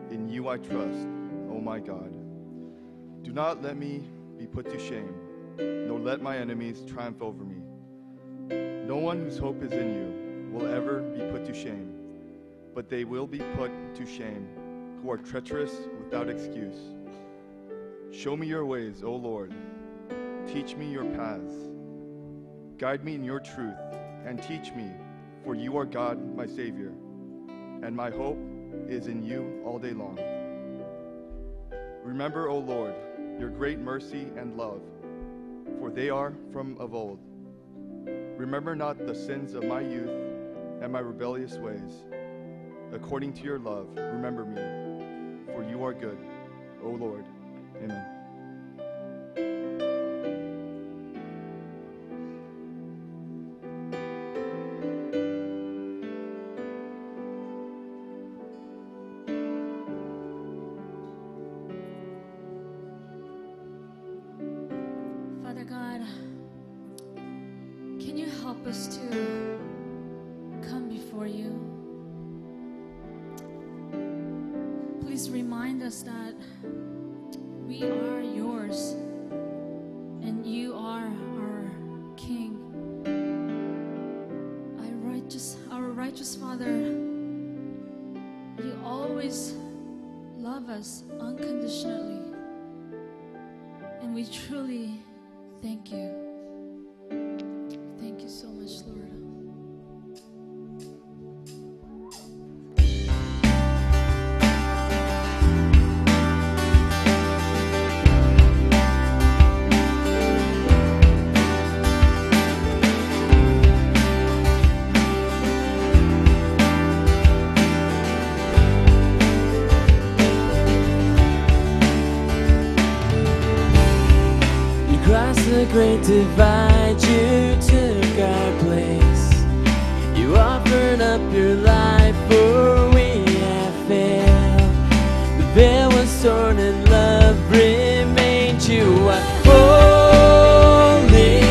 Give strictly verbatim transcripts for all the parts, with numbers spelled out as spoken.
In you I trust, O my God. Do not let me be put to shame, nor let my enemies triumph over me. No one whose hope is in you will ever be put to shame, but they will be put to shame who are treacherous without excuse. Show me your ways, O Lord. Teach me your paths. Guide me in your truth and teach me, for you are God, my Savior, and my hope is in you all day long. Remember, O Lord, your great mercy and love, for they are from of old. Remember not the sins of my youth and my rebellious ways. According to your love, remember me, for you are good, O Lord. Amen. Father God, can you help us to come before you? Please remind us that we are yours and you are our King. Our righteous, our righteous Father, you always love us unconditionally, and we truly thank you. Thank you so much, Lord. The great divide, you took our place. You offered up your life, for we have failed. The veil was torn and love remained. You are holy,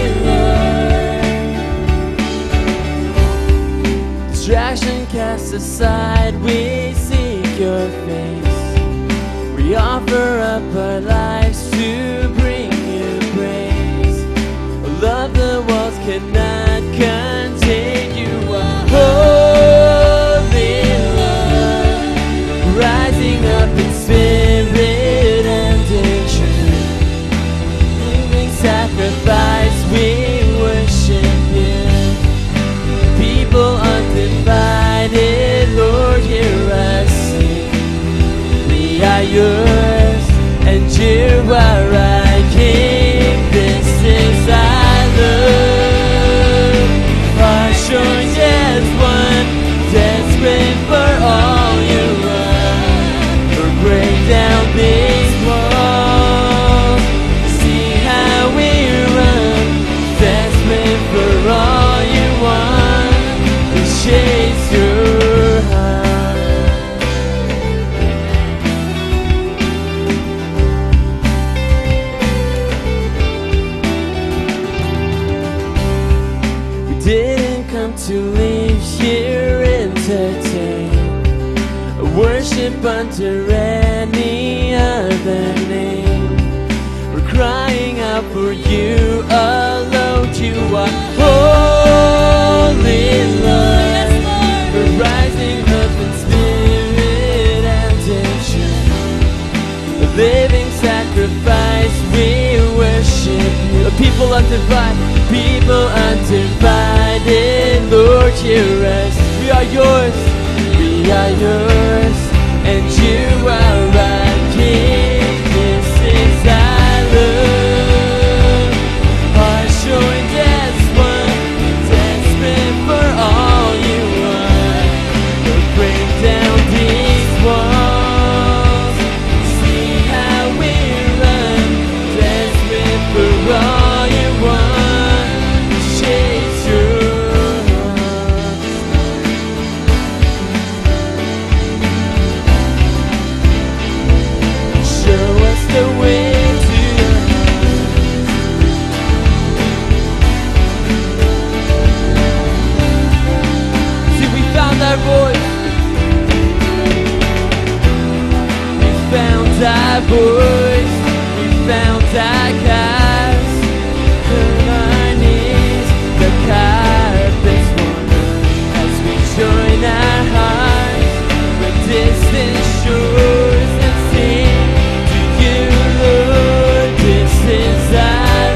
Lord. Distraction cast aside, we seek your face. We offer up our lives to bring you praise. Love the walls cannot contain. You are holy, Lord, rising up in spirit and in truth. Living sacrifice, we worship you. People undivided, Lord, hear us sing. We are yours and you are our King. This is our love, our showing as one, desperate for all you are. Or break down these walls, see how we run, desperate for all you want, to chase your heart. We didn't come to leave here entertained, worship under any other name. We're crying out for you alone. You are holy, Lord. We're rising up in spirit and in truth. A living sacrifice, we worship you. A people undivided, people undivided, Lord, hear us. We are yours, we are yours, and you are our King. This is our love, our showing as one, desperate for all you want. We'll break down these walls, see how we run, desperate for all you want, chase your heart. thy voice. We found thy cause. On our knees, the carpets wander as we join our hearts with distant shores and sing to you, Lord. This is our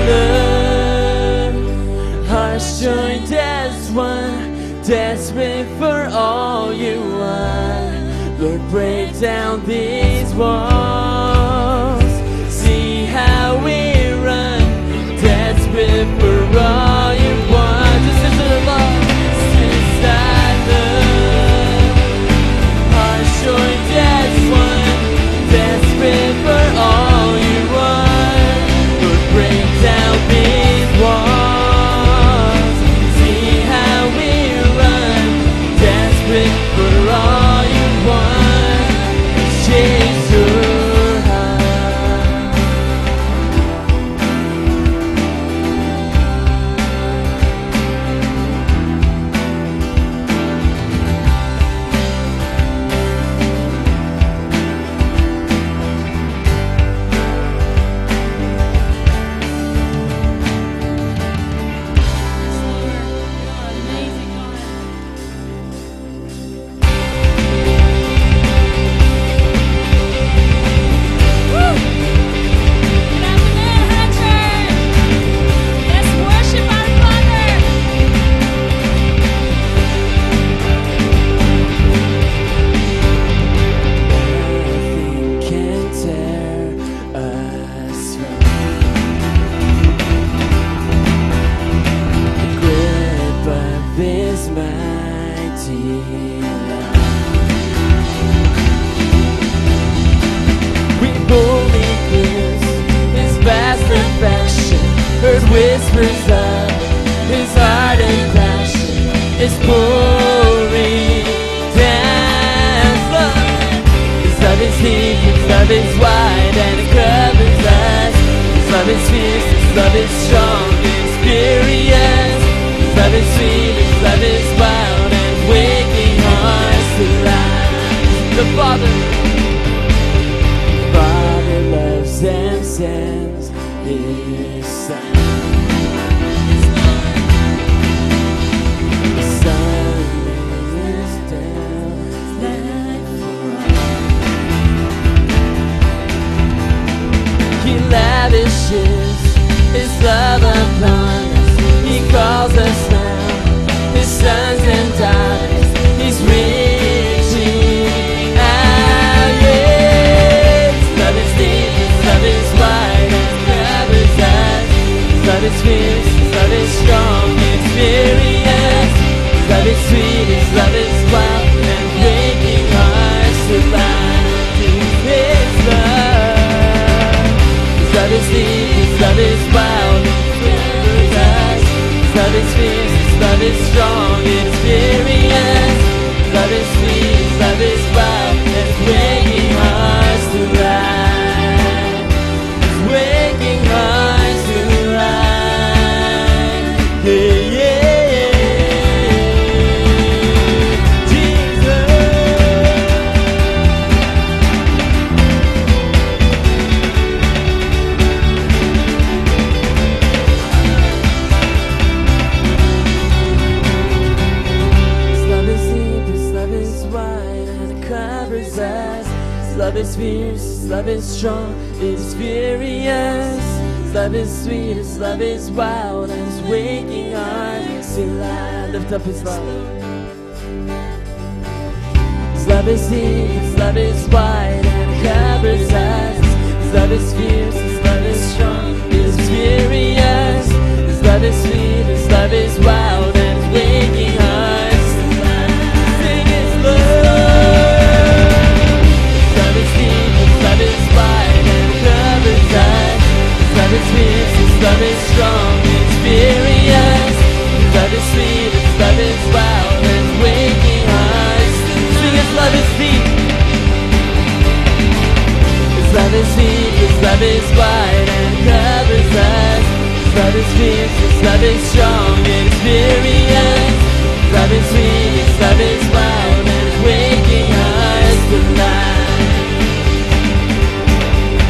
love. Hearts joined as one, desperate for all you are. Lord, break down these walls. See how we run, desperate for all you want. This is our love. This is our love. Hearts joined as one, desperate for all you want. Lord, break down these walls. See how we run, desperate for all you want. Chase your heart. Amazing God. Woo! Get out the man, Hunter. Let's worship our Father. Nothing can tear us from the grip of His mighty love. We boldly glimpse His vast affection, heard whispers of His heart and passion is pouring down. Love. His love is deep, His love is wide, and it covers us. His love is fierce, His love is strong, it's furious. His love is sweet, His love is wild, and waking hearts to life. The Father, the Father loves and sends His Son. The Son lays down His life for us. He lavishes His love upon us. He calls us now His sons and daughters. He's reaching out. Yeah. His love is deep, His love is wide, and covers us. His love is fierce, His love is strong, it's furious. His love is sweet, His love is wild, and waking hearts to life through His love. His love is deep, His love is wild, and covers us. His love is fierce, His love is strong, it's furious. His love is sweet, His love is wild, and waking hearts to life. It's waking hearts to life. Yeah, yeah, yeah. Jesus. His love is deep, His love is wide, and it covers us. His love is fierce, His love is strong, it's furious. His love is sweet, His love is wild, and it's waking hearts to life. Lift up His love. His love is deep, His love is wide, and it covers us. His love is fierce, His love is strong, it's furious. His love is sweet, His love is wild, and it's waking hearts to life. Sing His love. His love is deep, His love is wide, and it covers us. His love is fierce, His love is strong, it's furious. His love is sweet, His love is wild, and it's waking hearts. Sing His love is deep. His love is deep, His love is wide, and it covers us. His love is fierce, His love is strong, it's furious. His love is sweet, His love is wild, and it's waking hearts to life.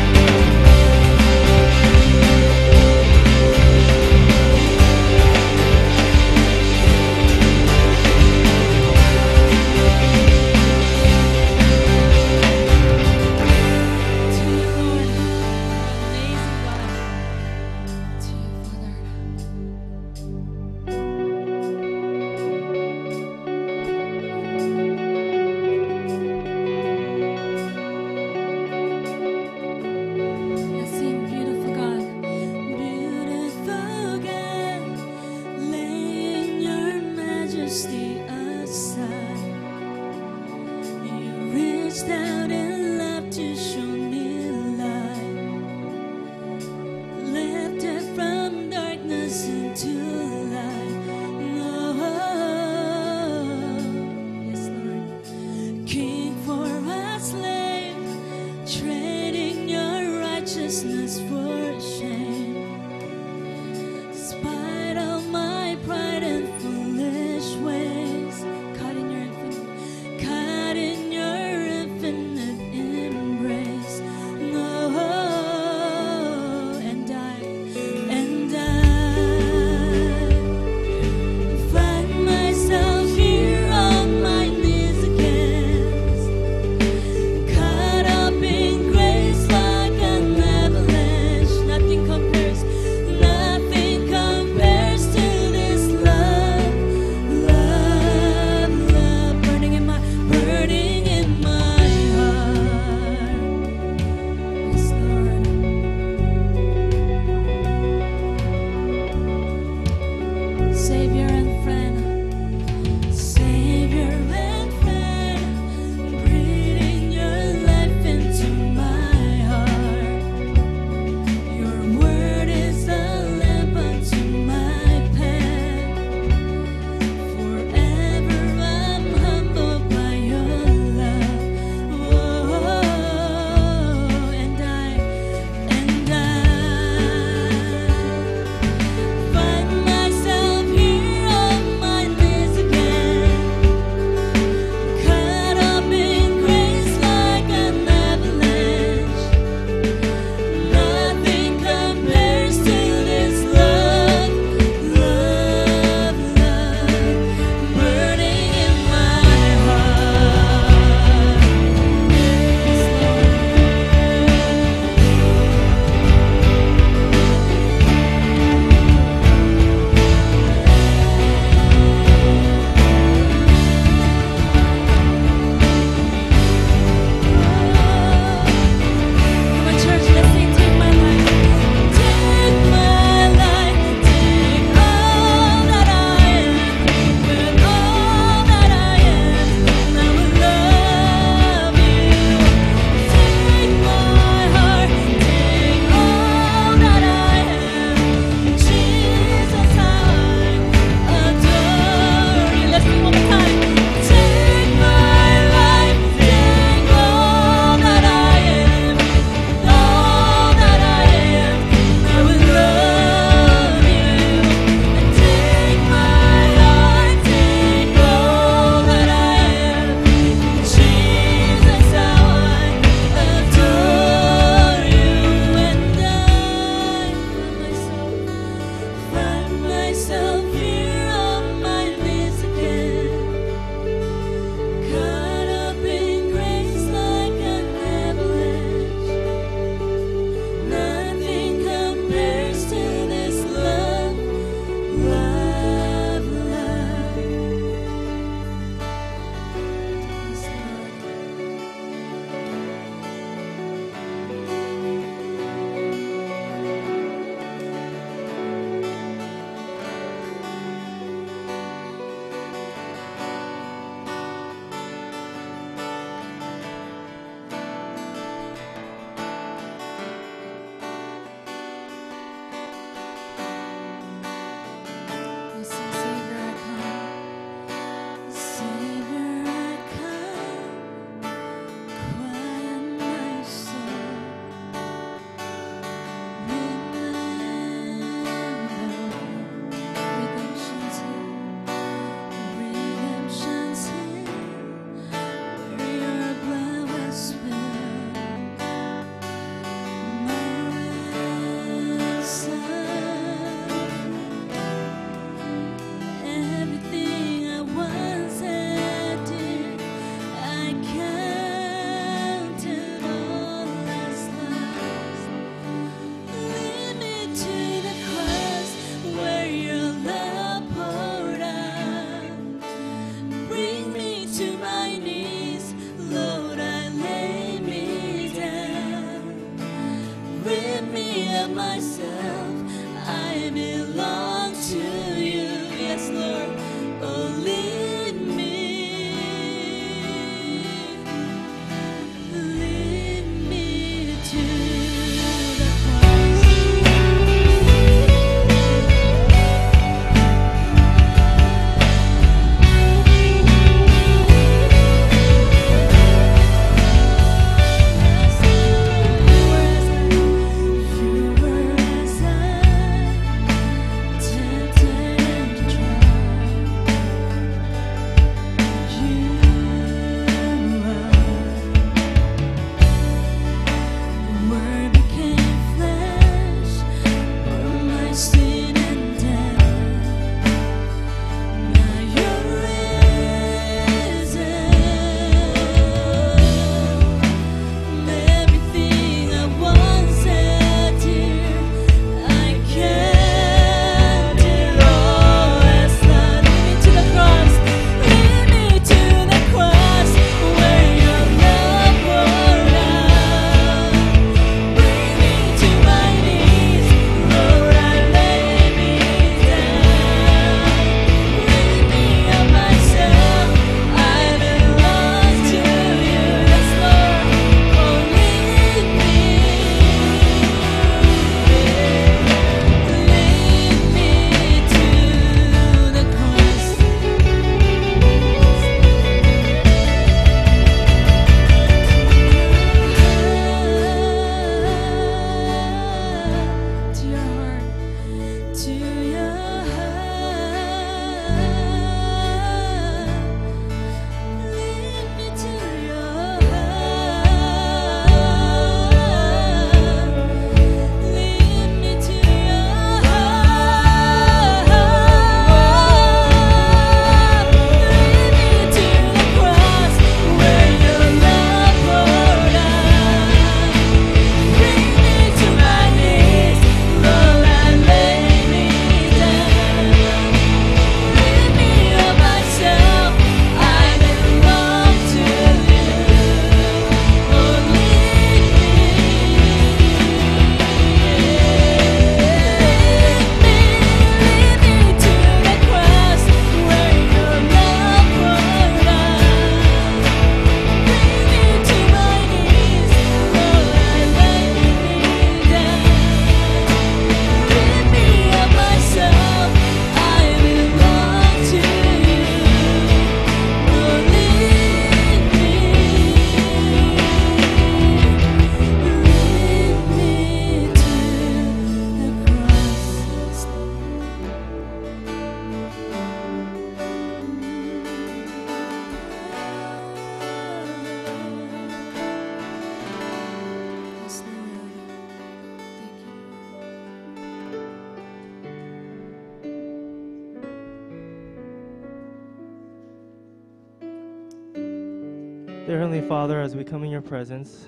Dear Heavenly Father, as we come in your presence,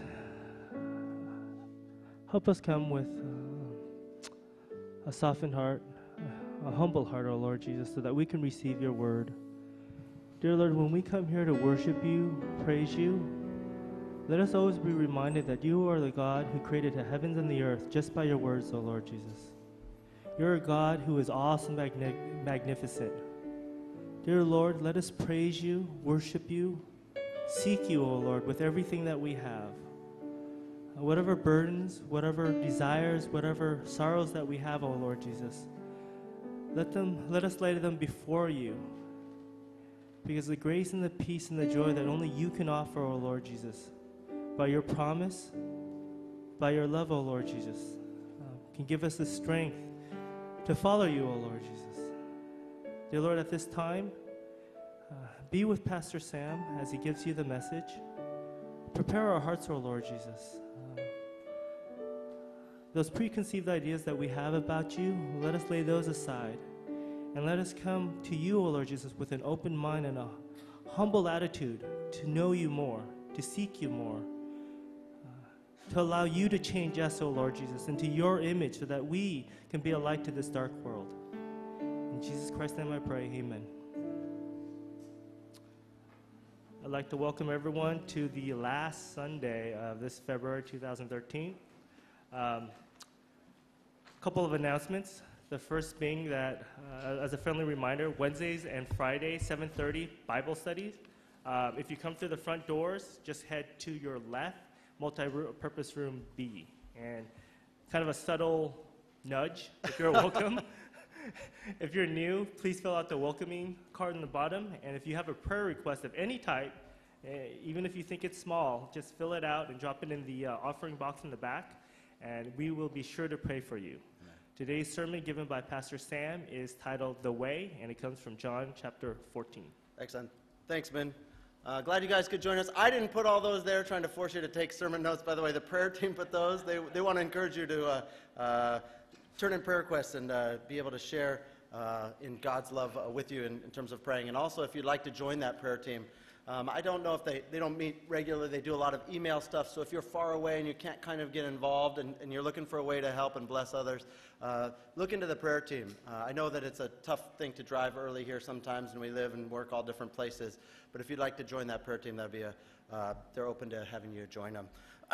help us come with uh, a softened heart, a humble heart, O Lord Jesus, so that we can receive your word. Dear Lord, when we come here to worship you, praise you, let us always be reminded that you are the God who created the heavens and the earth just by your words, O Lord Jesus. You're a God who is awesome, magni- magnificent. Dear Lord, let us praise you, worship you, seek you, O Lord, with everything that we have. Uh, whatever burdens, whatever desires, whatever sorrows that we have, O Lord Jesus, let them, let us lay them before you. Because the grace and the peace and the joy that only you can offer, O Lord Jesus, by your promise, by your love, O Lord Jesus, uh, can give us the strength to follow you, O Lord Jesus. Dear Lord, at this time, uh, be with Pastor Sam as he gives you the message. Prepare our hearts, O Lord Jesus. Uh, those preconceived ideas that we have about you, let us lay those aside. And let us come to you, O Lord Jesus, with an open mind and a humble attitude to know you more, to seek you more, uh, to allow you to change us, O Lord Jesus, into your image so that we can be a light to this dark world. In Jesus Christ's name I pray, amen. I'd like to welcome everyone to the last Sunday of this February two thousand thirteen. A um, couple of announcements. The first being that, uh, as a friendly reminder, Wednesdays and Fridays, seven thirty, Bible studies. Um, if you come through the front doors, just head to your left, multi-purpose room B. And kind of a subtle nudge, if you're welcome. If you're new, please fill out the welcoming card on the bottom. And if you have a prayer request of any type, uh, even if you think it's small, just fill it out and drop it in the uh, offering box in the back, and we will be sure to pray for you. Today's sermon given by Pastor Sam is titled The Way, and it comes from John chapter fourteen. Excellent. Thanks, Ben. Uh, glad you guys could join us. I didn't put all those there, trying to force you to take sermon notes. By the way, the prayer team put those. They, they want to encourage you to uh, uh, turn in prayer requests and uh, be able to share uh, in God's love uh, with you in, in terms of praying. And also, if you'd like to join that prayer team, Um, I don't know if they, they don't meet regularly. They do a lot of email stuff. So if you're far away and you can't kind of get involved and, and you're looking for a way to help and bless others, uh, look into the prayer team. Uh, I know that it's a tough thing to drive early here sometimes, and we live and work all different places. But if you'd like to join that prayer team, that'd be a, uh, they're open to having you join them.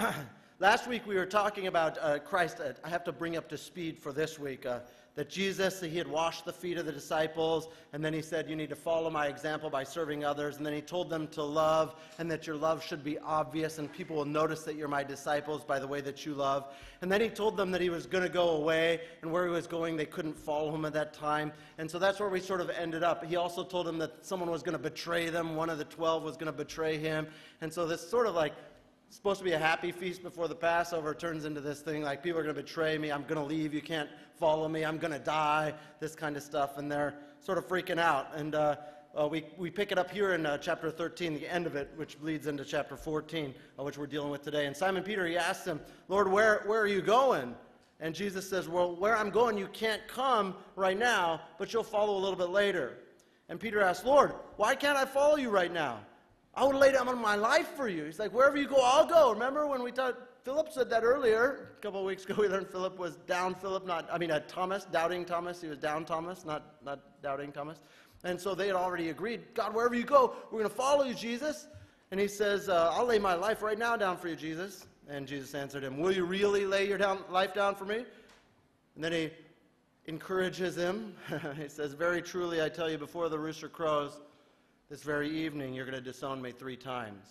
Last week we were talking about uh, Christ. Uh, I have to bring up to speed for this week. Uh, that Jesus, he had washed the feet of the disciples, and then he said, you need to follow my example by serving others, and then he told them to love, and that your love should be obvious, and people will notice that you're my disciples by the way that you love. And then he told them that he was going to go away, and where he was going, they couldn't follow him at that time. And so that's where we sort of ended up. He also told them that someone was going to betray them. One of the twelve was going to betray him. And so this sort of like, supposed to be a happy feast before the Passover turns into this thing like, people are going to betray me, I'm going to leave, you can't follow me, I'm going to die, this kind of stuff, and they're sort of freaking out. And uh, uh, we, we pick it up here in uh, chapter thirteen, the end of it, which leads into chapter fourteen, uh, which we're dealing with today. And Simon Peter, he asks him, Lord, where, where are you going? And Jesus says, well, where I'm going, you can't come right now, but you'll follow a little bit later. And Peter asks, Lord, why can't I follow you right now? I would lay down my life for you. He's like, wherever you go, I'll go. Remember when we talked, Philip said that earlier. A couple of weeks ago, we learned Philip was down Philip, not, I mean, uh, Thomas, doubting Thomas. He was down Thomas, not, not doubting Thomas. And so they had already agreed, God, wherever you go, we're going to follow you, Jesus. And he says, uh, I'll lay my life right now down for you, Jesus. And Jesus answered him, will you really lay your down, life down for me? And then he encourages him. He says, very truly, I tell you, before the rooster crows, this very evening, you're going to disown me three times.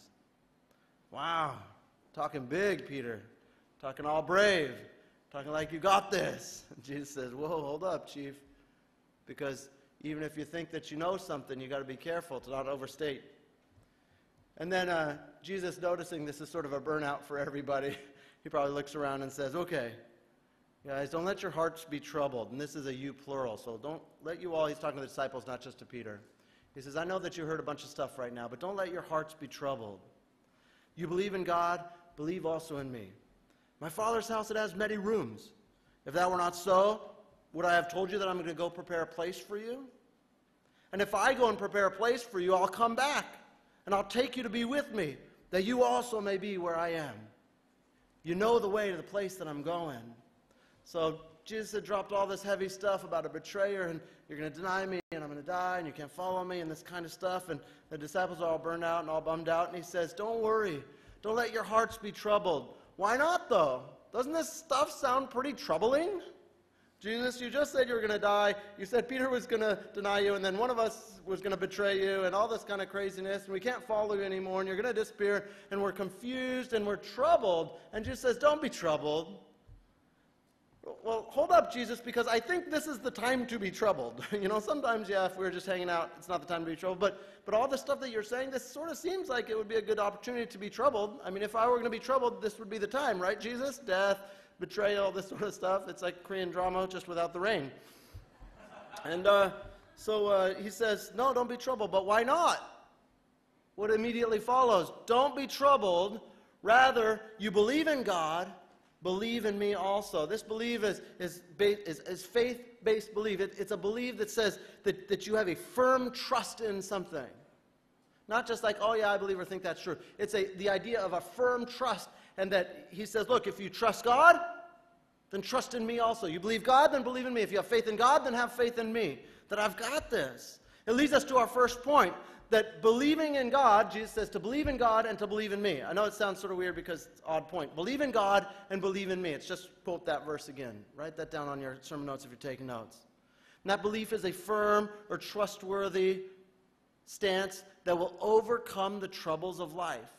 Wow. Talking big, Peter. Talking all brave. Talking like you got this. And Jesus says, whoa, hold up, Chief. Because even if you think that you know something, you got to be careful to not overstate. And then uh, Jesus, noticing this is sort of a burnout for everybody, he probably looks around and says, okay, guys, don't let your hearts be troubled. And this is a you plural, so don't let you all, he's talking to the disciples, not just to Peter. He says, I know that you heard a bunch of stuff right now, but don't let your hearts be troubled. You believe in God, believe also in me. My Father's house, it has many rooms. If that were not so, would I have told you that I'm going to go prepare a place for you? And if I go and prepare a place for you, I'll come back, and I'll take you to be with me, that you also may be where I am. You know the way to the place that I'm going. So Jesus had dropped all this heavy stuff about a betrayer, and you're going to deny me, and I'm going to die, and you can't follow me, and this kind of stuff. And the disciples are all burned out and all bummed out. And he says, don't worry. Don't let your hearts be troubled. Why not, though? Doesn't this stuff sound pretty troubling? Jesus, you just said you were going to die. You said Peter was going to deny you, and then one of us was going to betray you, and all this kind of craziness, and we can't follow you anymore, and you're going to disappear, and we're confused, and we're troubled. And Jesus says, don't be troubled. Well, hold up, Jesus, because I think this is the time to be troubled. You know, sometimes, yeah, if we were just hanging out, it's not the time to be troubled. But, but all the stuff that you're saying, this sort of seems like it would be a good opportunity to be troubled. I mean, if I were going to be troubled, this would be the time, right, Jesus? Death, betrayal, this sort of stuff. It's like Korean drama, just without the rain. And uh, so uh, he says, no, don't be troubled. But why not? What immediately follows? Don't be troubled. Rather, you believe in God. Believe in me also. This belief is, is, is, is faith-based belief. It, it's a belief that says that, that you have a firm trust in something. Not just like, oh yeah, I believe or think that's true. It's a, the idea of a firm trust, and that he says, look, if you trust God, then trust in me also. You believe God, then believe in me. If you have faith in God, then have faith in me. That I've got this. It leads us to our first point, that believing in God, Jesus says to believe in God and to believe in me. I know it sounds sort of weird because it's an odd point. Believe in God and believe in me. It's just quote that verse again. Write that down on your sermon notes if you're taking notes. And that belief is a firm or trustworthy stance that will overcome the troubles of life.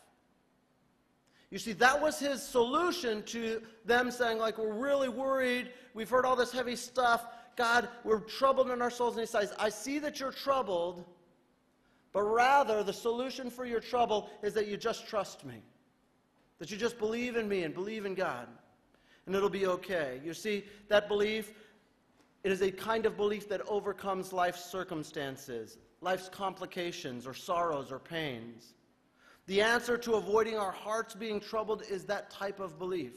You see, that was his solution to them saying, like, we're really worried. We've heard all this heavy stuff. God, we're troubled in our souls. And he says, I see that you're troubled, but rather the solution for your trouble is that you just trust me. That you just believe in me and believe in God. And it'll be okay. You see, that belief, it is a kind of belief that overcomes life's circumstances, life's complications or sorrows or pains. The answer to avoiding our hearts being troubled is that type of belief.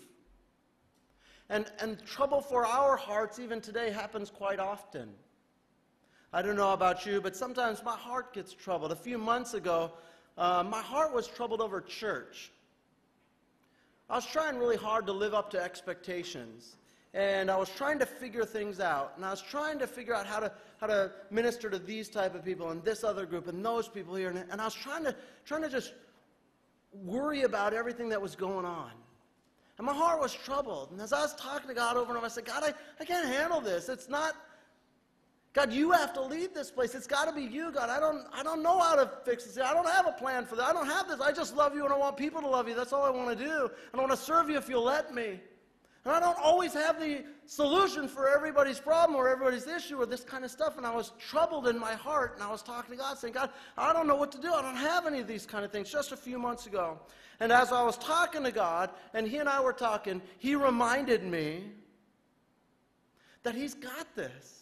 And, and trouble for our hearts even today happens quite often. I don't know about you, but sometimes my heart gets troubled. A few months ago, uh, my heart was troubled over church. I was trying really hard to live up to expectations. And I was trying to figure things out. And I was trying to figure out how to, how to minister to these type of people and this other group and those people here. And, and I was trying to, trying to just worry about everything that was going on. And my heart was troubled. And as I was talking to God over and over, I said, God, I, I can't handle this. It's not... God, you have to lead this place. It's got to be you, God. I don't, I don't know how to fix this. I don't have a plan for that. I don't have this. I just love you and I want people to love you. That's all I want to do. And I want to serve you if you'll let me. And I don't always have the solution for everybody's problem or everybody's issue or this kind of stuff. And I was troubled in my heart. And I was talking to God saying, God, I don't know what to do. I don't have any of these kind of things. Just a few months ago. And as I was talking to God and he and I were talking, he reminded me that he's got this.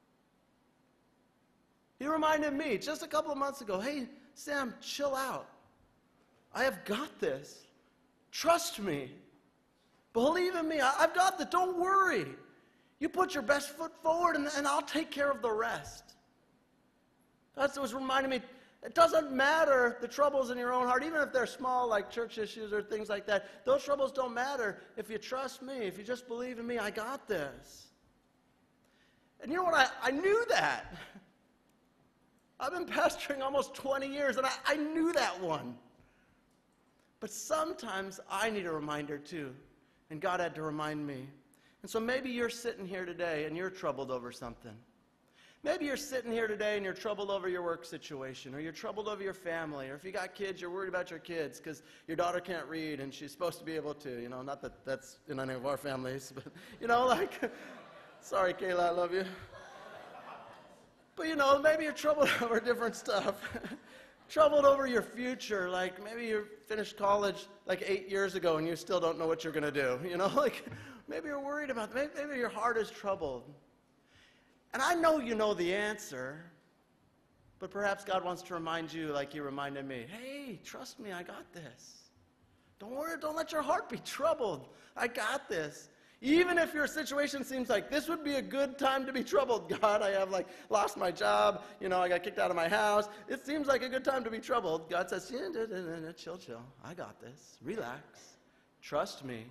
He reminded me just a couple of months ago, hey, Sam, chill out. I have got this. Trust me. Believe in me. I, I've got this. Don't worry. You put your best foot forward, and, and I'll take care of the rest. That's what was reminding me. It doesn't matter the troubles in your own heart, even if they're small, like church issues or things like that. Those troubles don't matter if you trust me, if you just believe in me. I got this. And you know what? I, I knew that. I've been pastoring almost twenty years, and I, I knew that one. But sometimes I need a reminder too, and God had to remind me. And so maybe you're sitting here today, and you're troubled over something. Maybe you're sitting here today, and you're troubled over your work situation, or you're troubled over your family, or if you got kids, you're worried about your kids because your daughter can't read, and she's supposed to be able to. You know, not that that's in any of our families, but, you know, like, sorry, Kayla, I love you. But, you know, maybe you're troubled over different stuff. Troubled over your future. Like, maybe you finished college like eight years ago and you still don't know what you're going to do. You know, like, maybe you're worried about maybe, maybe your heart is troubled. And I know you know the answer, but perhaps God wants to remind you like he reminded me. Hey, trust me, I got this. Don't worry, don't let your heart be troubled. I got this. Even if your situation seems like this would be a good time to be troubled, God, I have like lost my job, you know, I got kicked out of my house. It seems like a good time to be troubled. God says, yeah, da, da, da, da, chill, chill. I got this. Relax. Trust me.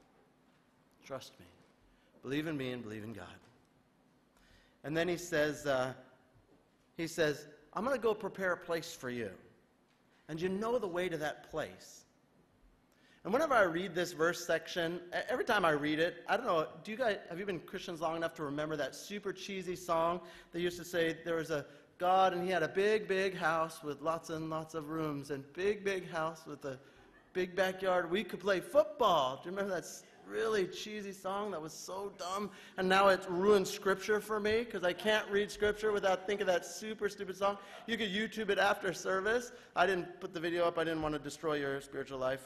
Trust me. Believe in me and believe in God. And then he says, uh, he says, I'm going to go prepare a place for you. And you know the way to that place. And whenever I read this verse section, every time I read it, I don't know, do you guys, have you been Christians long enough to remember that super cheesy song that used to say there was a God and he had a big, big house with lots and lots of rooms and big, big house with a big backyard. We could play football. Do you remember that really cheesy song that was so dumb? And now it's ruined Scripture for me because I can't read Scripture without thinking of that super stupid song. You could YouTube it after service. I didn't put the video up. I didn't want to destroy your spiritual life.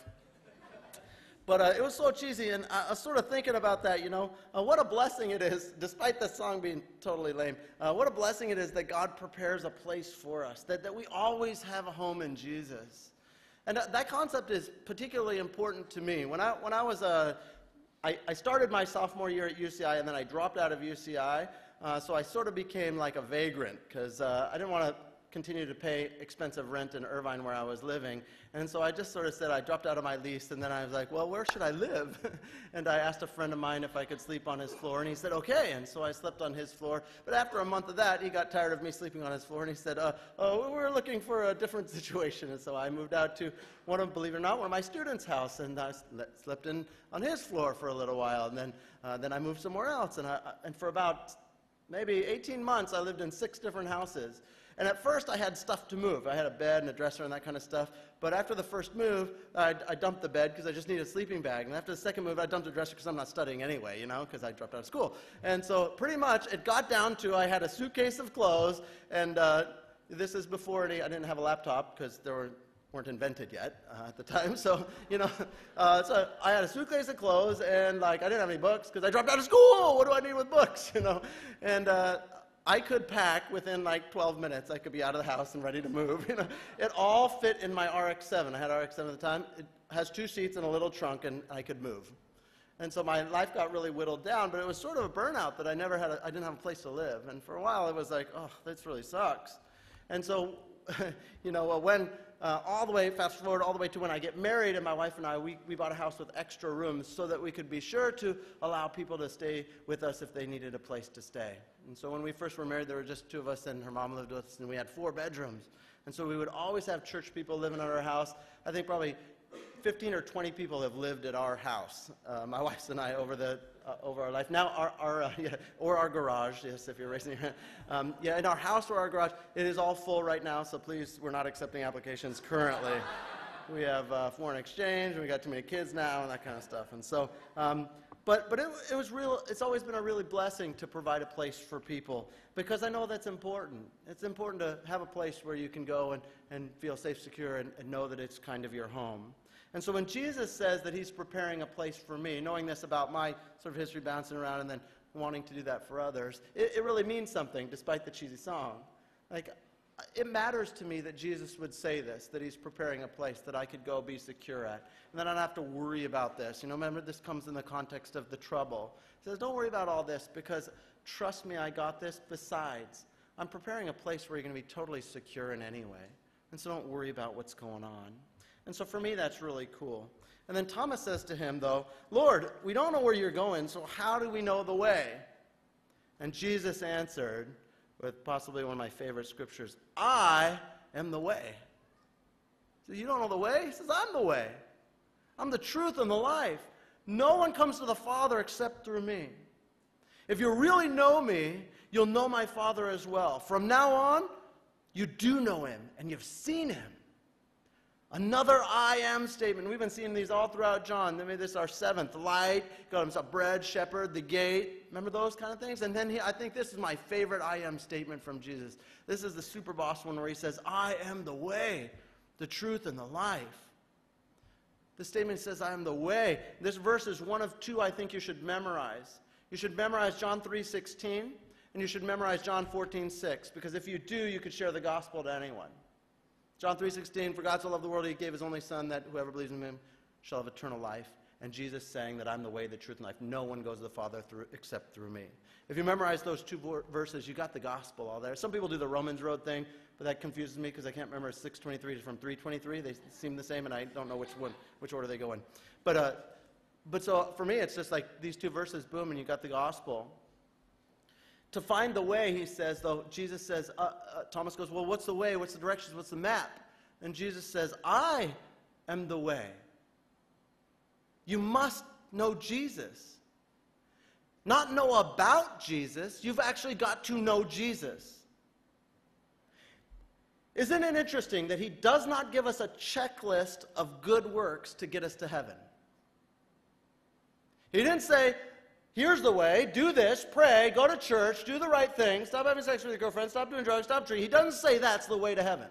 But uh, it was so cheesy, and I was sort of thinking about that, you know. Uh, what a blessing it is, despite the song being totally lame, uh, what a blessing it is that God prepares a place for us, that, that we always have a home in Jesus. And that, that concept is particularly important to me. When I, when I was, uh, I, I started my sophomore year at U C I, and then I dropped out of U C I, uh, so I sort of became like a vagrant, because uh, I didn't want to continue to pay expensive rent in Irvine where I was living. And so I just sort of said, I dropped out of my lease, and then I was like, well, where should I live? And I asked a friend of mine if I could sleep on his floor, and he said, okay. And so I slept on his floor. But after a month of that, he got tired of me sleeping on his floor, and he said, uh, oh, we're looking for a different situation. And so I moved out to one of, believe it or not, one of my students' house, and I slept in on his floor for a little while. And then, uh, then I moved somewhere else. And, I, and for about maybe eighteen months, I lived in six different houses. And at first, I had stuff to move. I had a bed and a dresser and that kind of stuff. But after the first move, I, I dumped the bed because I just needed a sleeping bag. And after the second move, I dumped the dresser because I'm not studying anyway, you know, because I dropped out of school. And so pretty much it got down to I had a suitcase of clothes. And uh, this is before any, I didn't have a laptop because there were, weren't invented yet uh, at the time. So, you know, uh, so I had a suitcase of clothes. And, like, I didn't have any books because I dropped out of school. What do I need with books, you know? And uh, I could pack within like twelve minutes. I could be out of the house and ready to move. You know, it all fit in my R X seven. I had R X seven at the time. It has two seats and a little trunk, and I could move. And so my life got really whittled down, but it was sort of a burnout that I never had. A, I didn't have a place to live, and for a while it was like, oh, this really sucks. And so, you know, when uh, all the way, fast forward all the way to when I get married, and my wife and I, we, we bought a house with extra rooms so that we could be sure to allow people to stay with us if they needed a place to stay. And so when we first were married, there were just two of us, and her mom lived with us, and we had four bedrooms. And so we would always have church people living at our house. I think probably fifteen or twenty people have lived at our house, uh, my wife and I, over the uh, over our life. Now, our, our uh, yeah, or our garage, yes, if you're raising your hand. Um, yeah, in our house or our garage, it is all full right now, so please, we're not accepting applications currently. We have uh, foreign exchange, and we got too many kids now, and that kind of stuff. And so, um, but but it, it was real. It's always been a really blessing to provide a place for people, because I know that's important. It's important to have a place where you can go and, and feel safe, secure, and, and know that it's kind of your home. And so when Jesus says that he's preparing a place for me, knowing this about my sort of history bouncing around and then wanting to do that for others, it, it really means something, despite the cheesy song. Like, it matters to me that Jesus would say this, that he's preparing a place that I could go be secure at, and that I don't have to worry about this. You know, remember, this comes in the context of the trouble. He says, don't worry about all this, because trust me, I got this. Besides, I'm preparing a place where you're going to be totally secure in any way. And so don't worry about what's going on. And so for me, that's really cool. And then Thomas says to him, though, Lord, we don't know where you're going, so how do we know the way? And Jesus answered with possibly one of my favorite scriptures, I am the way. So you don't know the way? He says, I'm the way. I'm the truth and the life. No one comes to the Father except through me. If you really know me, you'll know my Father as well. From now on, you do know him, and you've seen him. Another I am statement. We've been seeing these all throughout John. Maybe this is our seventh. Light, got himself bread, shepherd, the gate. Remember those kind of things? And then he, I think this is my favorite I am statement from Jesus. This is the super boss one where he says, I am the way, the truth, and the life. The statement says, I am the way. This verse is one of two I think you should memorize. You should memorize John three sixteen, and you should memorize John fourteen six, because if you do, you could share the gospel to anyone. John three sixteen, for God so loved the world, he gave his only Son, that whoever believes in him shall have eternal life. and Jesus saying that I'm the way, the truth, and life. No one goes to the Father through, except through me. If you memorize those two verses, you got the gospel all there. Some people do the Romans Road thing, but that confuses me because I can't remember six twenty-three from three twenty-three. They seem the same, and I don't know which one, which order they go in. But, uh, but so for me, it's just like these two verses, boom, and you got the gospel. To find the way, he says, though, Jesus says, uh, uh, Thomas goes, well, what's the way? What's the directions? What's the map? And Jesus says, I am the way. You must know Jesus. Not know about Jesus. You've actually got to know Jesus. Isn't it interesting that he does not give us a checklist of good works to get us to heaven? He didn't say, here's the way, do this, pray, go to church, do the right thing, stop having sex with your girlfriend, stop doing drugs, stop drinking. He doesn't say that's the way to heaven.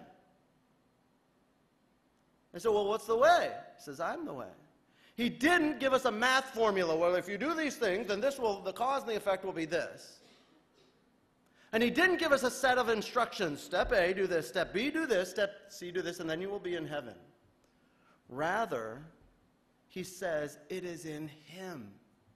I said, well, what's the way? He says, I'm the way. He didn't give us a math formula. Well, if you do these things, then this will, the cause and the effect will be this. And he didn't give us a set of instructions. Step A, do this. Step B, do this. Step C, do this. And then you will be in heaven. Rather, he says it is in him.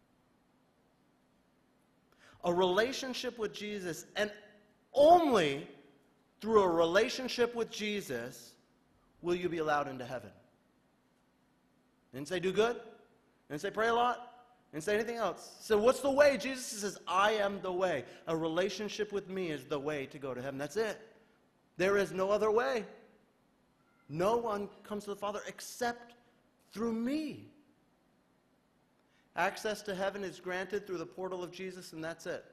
A relationship with Jesus, and only through a relationship with Jesus will you be allowed into heaven. Didn't say do good. Didn't say pray a lot. Didn't say anything else. So what's the way? Jesus says, I am the way. A relationship with me is the way to go to heaven. That's it. There is no other way. No one comes to the Father except through me. Access to heaven is granted through the portal of Jesus, and that's it.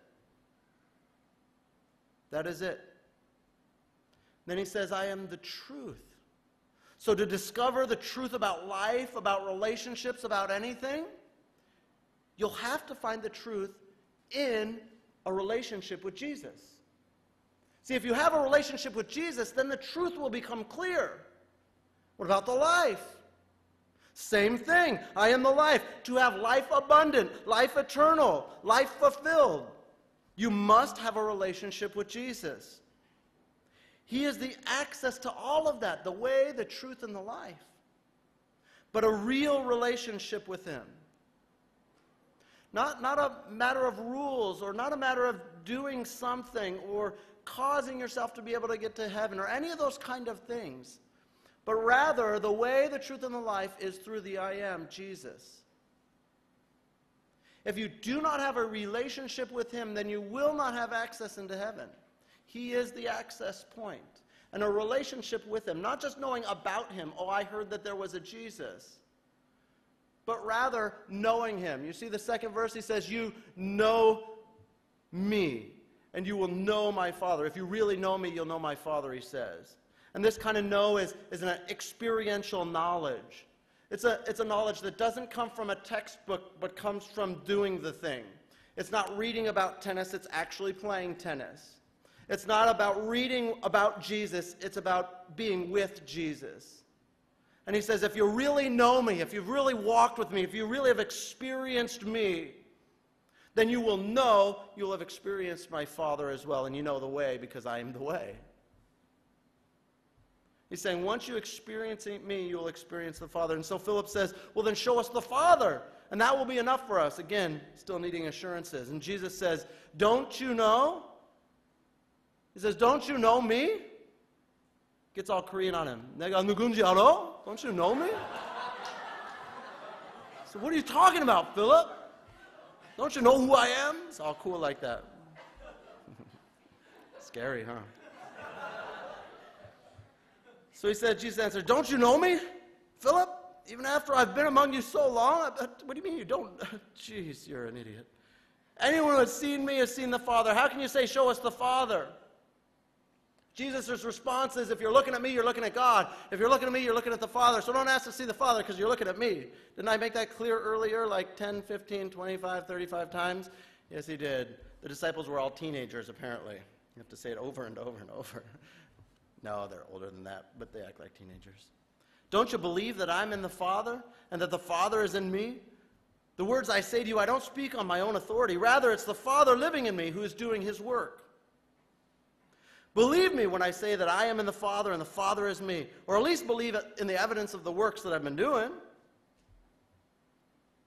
That is it. Then he says, I am the truth. So to discover the truth about life, about relationships, about anything, you'll have to find the truth in a relationship with Jesus. See, if you have a relationship with Jesus, then the truth will become clear. What about the life? Same thing. I am the life. To have life abundant, life eternal, life fulfilled, you must have a relationship with Jesus. He is the access to all of that, the way, the truth, and the life. But a real relationship with him. Not, not a matter of rules, or not a matter of doing something or causing yourself to be able to get to heaven or any of those kind of things. But rather, the way, the truth, and the life is through the I am, Jesus. If you do not have a relationship with him, then you will not have access into heaven. He is the access point. And a relationship with him, not just knowing about him, oh, I heard that there was a Jesus, but rather knowing him. You see the second verse, he says, you know me, and you will know my Father. If you really know me, you'll know my Father, he says. And this kind of know is, is an experiential knowledge. It's a, it's a knowledge that doesn't come from a textbook, but comes from doing the thing. It's not reading about tennis, it's actually playing tennis. It's not about reading about Jesus, it's about being with Jesus. And he says, if you really know me, if you've really walked with me, if you really have experienced me, then you will know you'll have experienced my Father as well, and you know the way because I am the way. He's saying, once you experience me, you will experience the Father. And so Philip says, well, then show us the Father, and that will be enough for us. Again, still needing assurances. And Jesus says, don't you know? He says, don't you know me? Gets all Korean on him. 내가 누군지 알아? Don't you know me? So what are you talking about, Philip? Don't you know who I am? It's all cool like that. Scary, huh? So he said, Jesus answered, don't you know me, Philip? Even after I've been among you so long? What do you mean you don't? Jeez, you're an idiot. Anyone who has seen me has seen the Father. How can you say, show us the Father? Jesus' response is, if you're looking at me, you're looking at God. If you're looking at me, you're looking at the Father. So don't ask to see the Father because you're looking at me. Didn't I make that clear earlier, like ten, fifteen, twenty-five, thirty-five times? Yes, he did. The disciples were all teenagers, apparently. You have to say it over and over and over. No, they're older than that, but they act like teenagers. Don't you believe that I'm in the Father and that the Father is in me? The words I say to you, I don't speak on my own authority. Rather, it's the Father living in me who is doing his work. Believe me when I say that I am in the Father and the Father is me, or at least believe it in the evidence of the works that I've been doing.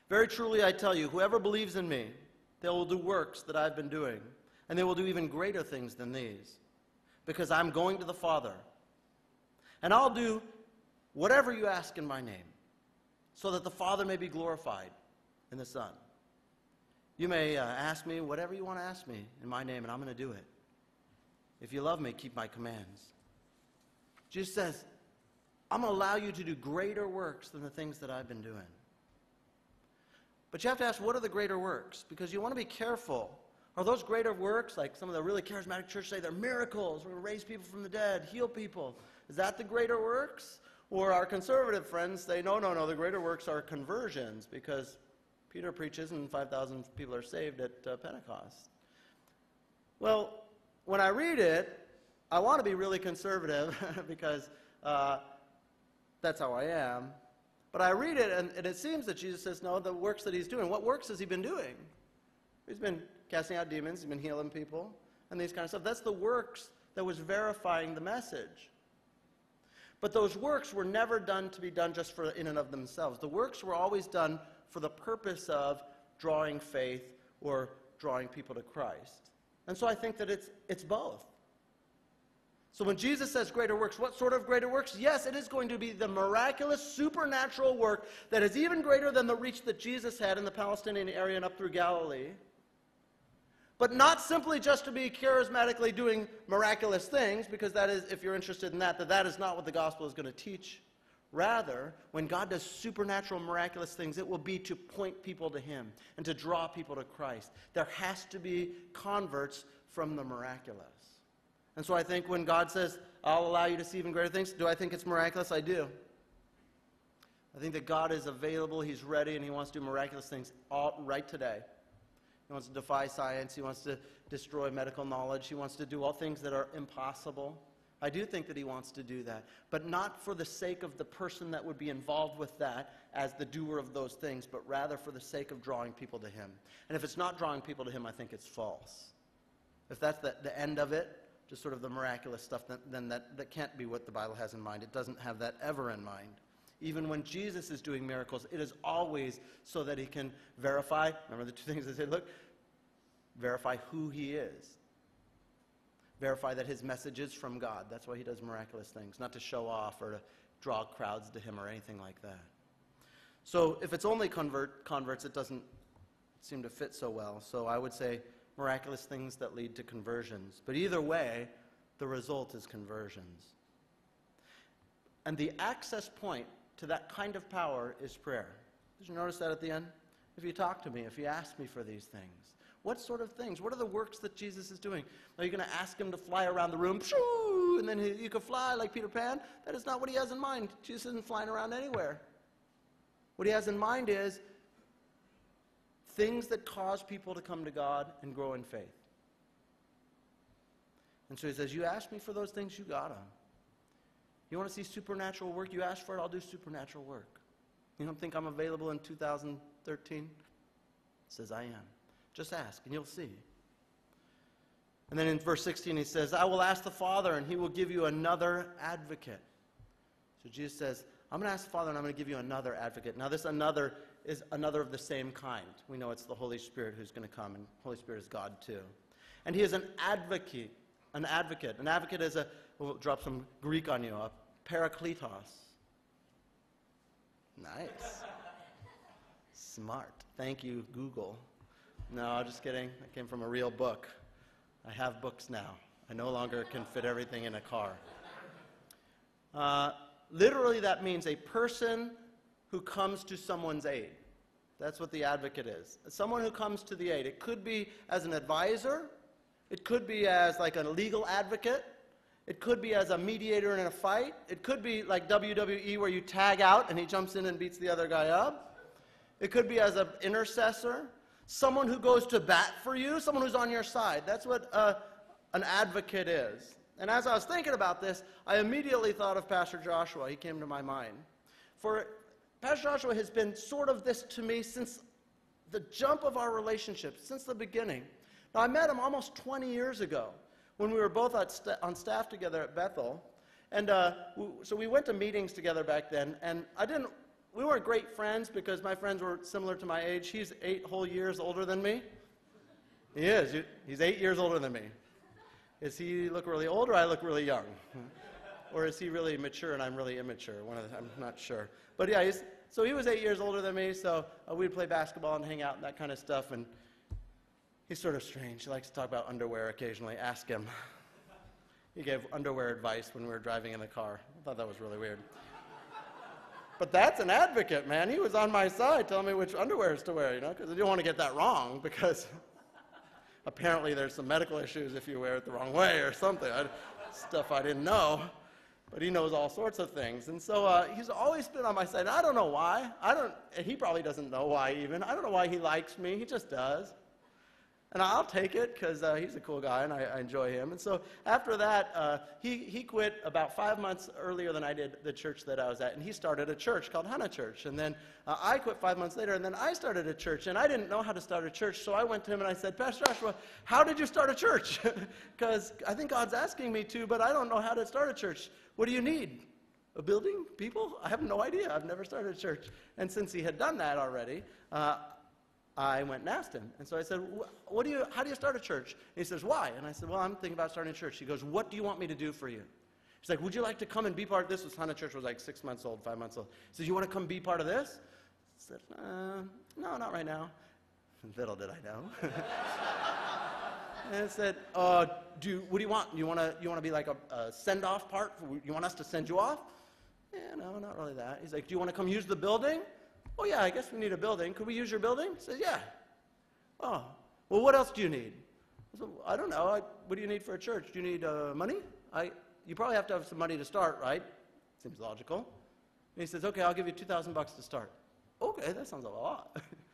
Very truly I tell you, whoever believes in me, they will do works that I've been doing, and they will do even greater things than these, because I'm going to the Father. And I'll do whatever you ask in my name, so that the Father may be glorified in the Son. You may uh, ask me whatever you want to ask me in my name, and I'm going to do it. If you love me, keep my commands. Jesus says, I'm going to allow you to do greater works than the things that I've been doing. But you have to ask, what are the greater works? Because you want to be careful. Are those greater works, like some of the really charismatic churches say, they're miracles, we're going to raise people from the dead, heal people. Is that the greater works? Or our conservative friends say, no, no, no, the greater works are conversions, because Peter preaches and five thousand people are saved at uh, Pentecost. Well, when I read it, I want to be really conservative because uh, that's how I am. But I read it, and, and it seems that Jesus says, no, the works that he's doing. What works has he been doing? He's been casting out demons, he's been healing people, and these kind of stuff. That's the works that was verifying the message. But those works were never done to be done just for in and of themselves. The works were always done for the purpose of drawing faith or drawing people to Christ. And so I think that it's, it's both. So when Jesus says greater works, what sort of greater works? Yes, it is going to be the miraculous, supernatural work that is even greater than the reach that Jesus had in the Palestinian area and up through Galilee. But not simply just to be charismatically doing miraculous things, because that is, if you're interested in that, that that is not what the gospel is going to teach. Rather, when God does supernatural, miraculous things, it will be to point people to him and to draw people to Christ. There has to be converts from the miraculous. And so I think when God says, I'll allow you to see even greater things, do I think it's miraculous? I do. I think that God is available, he's ready, and he wants to do miraculous things all right today. He wants to defy science, he wants to destroy medical knowledge, he wants to do all things that are impossible. I do think that he wants to do that, but not for the sake of the person that would be involved with that as the doer of those things, but rather for the sake of drawing people to him. And if it's not drawing people to him, I think it's false. If that's the, the end of it, just sort of the miraculous stuff, then that, that can't be what the Bible has in mind. It doesn't have that ever in mind. Even when Jesus is doing miracles, it is always so that he can verify, remember the two things I said, look, verify who he is. Verify that his message is from God. That's why he does miraculous things, not to show off or to draw crowds to him or anything like that. So if it's only convert, converts, it doesn't seem to fit so well. So I would say miraculous things that lead to conversions. But either way, the result is conversions. And the access point to that kind of power is prayer. Did you notice that at the end? If you talk to me, if you ask me for these things, what sort of things? What are the works that Jesus is doing? Are you going to ask him to fly around the room, and then he, you could fly like Peter Pan? That is not what he has in mind. Jesus isn't flying around anywhere. What he has in mind is things that cause people to come to God and grow in faith. And so he says, you ask me for those things, you got them. You want to see supernatural work? You ask for it, I'll do supernatural work. You don't think I'm available in two thousand thirteen? He says, I am. Just ask, and you'll see. And then in verse sixteen, he says, I will ask the Father, and he will give you another advocate. So Jesus says, I'm going to ask the Father, and I'm going to give you another advocate. Now, this another is another of the same kind. We know it's the Holy Spirit who's going to come, and Holy Spirit is God too. And he is an advocate. An advocate. An advocate is a, we'll drop some Greek on you, a parakletos. Nice. Smart. Thank you, Google. No, just kidding. That came from a real book. I have books now. I no longer can fit everything in a car. Uh, literally, that means a person who comes to someone's aid. That's what the advocate is. Someone who comes to the aid. It could be as an advisor. It could be as like a legal advocate. It could be as a mediator in a fight. It could be like W W E where you tag out and he jumps in and beats the other guy up. It could be as an intercessor. Someone who goes to bat for you, someone who's on your side. That's what uh, an advocate is. And as I was thinking about this, I immediately thought of Pastor Joshua. He came to my mind. For Pastor Joshua has been sort of this to me since the jump of our relationship, since the beginning. Now, I met him almost twenty years ago when we were both at st- on staff together at Bethel. And uh, we, so we went to meetings together back then, and I didn't we weren't great friends because my friends were similar to my age. He's eight whole years older than me. He is. He's eight years older than me. Is he look really old or I look really young? Or is he really mature and I'm really immature? One of the, I'm not sure. But yeah, he's, so he was eight years older than me, so uh, we'd play basketball and hang out and that kind of stuff. And he's sort of strange. He likes to talk about underwear occasionally. Ask him. He gave underwear advice when we were driving in the car. I thought that was really weird. But that's an advocate, man. He was on my side telling me which underwears to wear, you know, because I didn't want to get that wrong because apparently there's some medical issues if you wear it the wrong way or something. I, stuff I didn't know. But he knows all sorts of things. And so uh, he's always been on my side. And I don't know why. I don't, and he probably doesn't know why even. I don't know why he likes me. He just does. And I'll take it because uh, he's a cool guy and I, I enjoy him. And so after that, uh, he, he quit about five months earlier than I did the church that I was at. And he started a church called Hannah Church. And then uh, I quit five months later and then I started a church. And I didn't know how to start a church. So I went to him and I said, Pastor Joshua, how did you start a church? Because I think God's asking me to, but I don't know how to start a church. What do you need? A building? People? I have no idea. I've never started a church. And since he had done that already, uh, I went and asked him. And so I said, what do you, how do you start a church? And he says, why? And I said, well, I'm thinking about starting a church. He goes, what do you want me to do for you? He's like, would you like to come and be part of this? This Hannah Church was like six months old, five months old. He says, you want to come be part of this? I said, uh, no, not right now. Little did I know. And I said, uh, do, what do you want? You want to you want to be like a, a send-off part? You want us to send you off? Yeah, no, not really that. He's like, do you want to come use the building? Oh, yeah, I guess we need a building. Could we use your building? He says, yeah. Oh, well, what else do you need? I said, I don't know. I, what do you need for a church? Do you need uh, money? I, you probably have to have some money to start, right? Seems logical. And he says, okay, I'll give you two thousand bucks to start. Okay, that sounds a lot.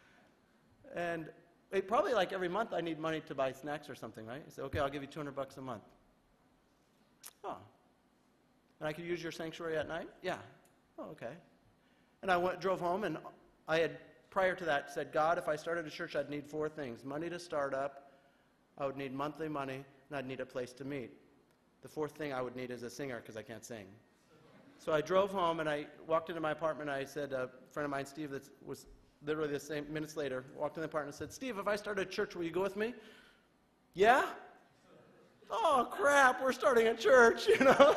And it, probably like every month I need money to buy snacks or something, right? He said, okay, I'll give you two hundred bucks a month. Oh. And I could use your sanctuary at night? Yeah. Oh, okay. And I went, drove home, and I had, prior to that, said, God, if I started a church, I'd need four things. Money to start up, I would need monthly money, and I'd need a place to meet. The fourth thing I would need is a singer, because I can't sing. So I drove home, and I walked into my apartment, and I said, a friend of mine, Steve, that was literally the same, minutes later, walked in the apartment and said, Steve, if I started a church, will you go with me? Yeah? Oh, crap, we're starting a church, you know?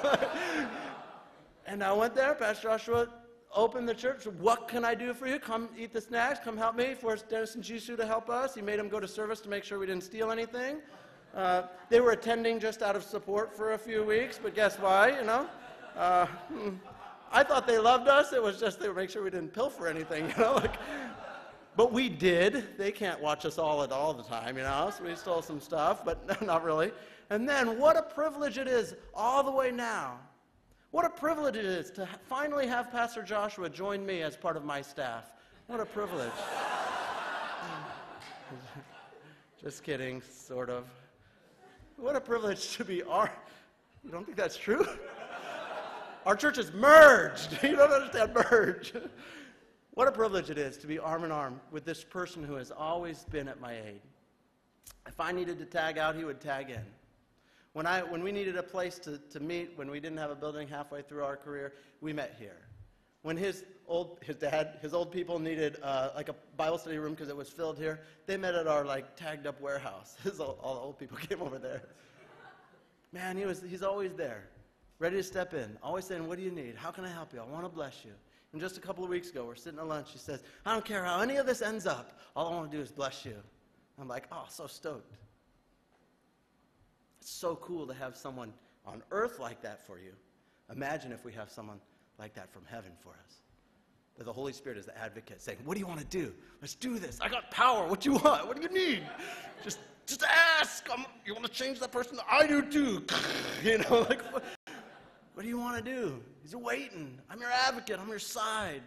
And I went there, Pastor Joshua opened the church. What can I do for you? Come eat the snacks. Come help me. Forced Dennis and Jisoo to help us. He made them go to service to make sure we didn't steal anything. Uh, they were attending just out of support for a few weeks, but guess why, you know? Uh, hmm. I thought they loved us. It was just they would make sure we didn't pilfer anything, you know? Like, but we did. They can't watch us all at all the time, you know? So we stole some stuff, but not really. And then what a privilege it is all the way now. What a privilege it is to finally have Pastor Joshua join me as part of my staff. What a privilege. Just kidding, sort of. What a privilege to be our... You don't think that's true? Our church is merged. You don't understand merge. What a privilege it is to be arm in arm with this person who has always been at my aid. If I needed to tag out, he would tag in. When, I, when we needed a place to, to meet, when we didn't have a building halfway through our career, we met here. When his old, his dad, his old people needed uh, like a Bible study room because it was filled here, they met at our like tagged up warehouse. His old, all the old people came over there. Man, he was, he's always there, ready to step in, always saying, what do you need? How can I help you? I want to bless you. And just a couple of weeks ago, we're sitting at lunch. He says, I don't care how any of this ends up. All I want to do is bless you. I'm like, oh, so stoked. It's so cool to have someone on earth like that for you. Imagine if we have someone like that from heaven for us. That the Holy Spirit is the advocate saying, what do you want to do? Let's do this. I got power. What do you want? What do you need? Just just ask. I'm, you want to change that person? I do too. You know, like, what, what do you want to do? He's waiting. I'm your advocate. I'm your side.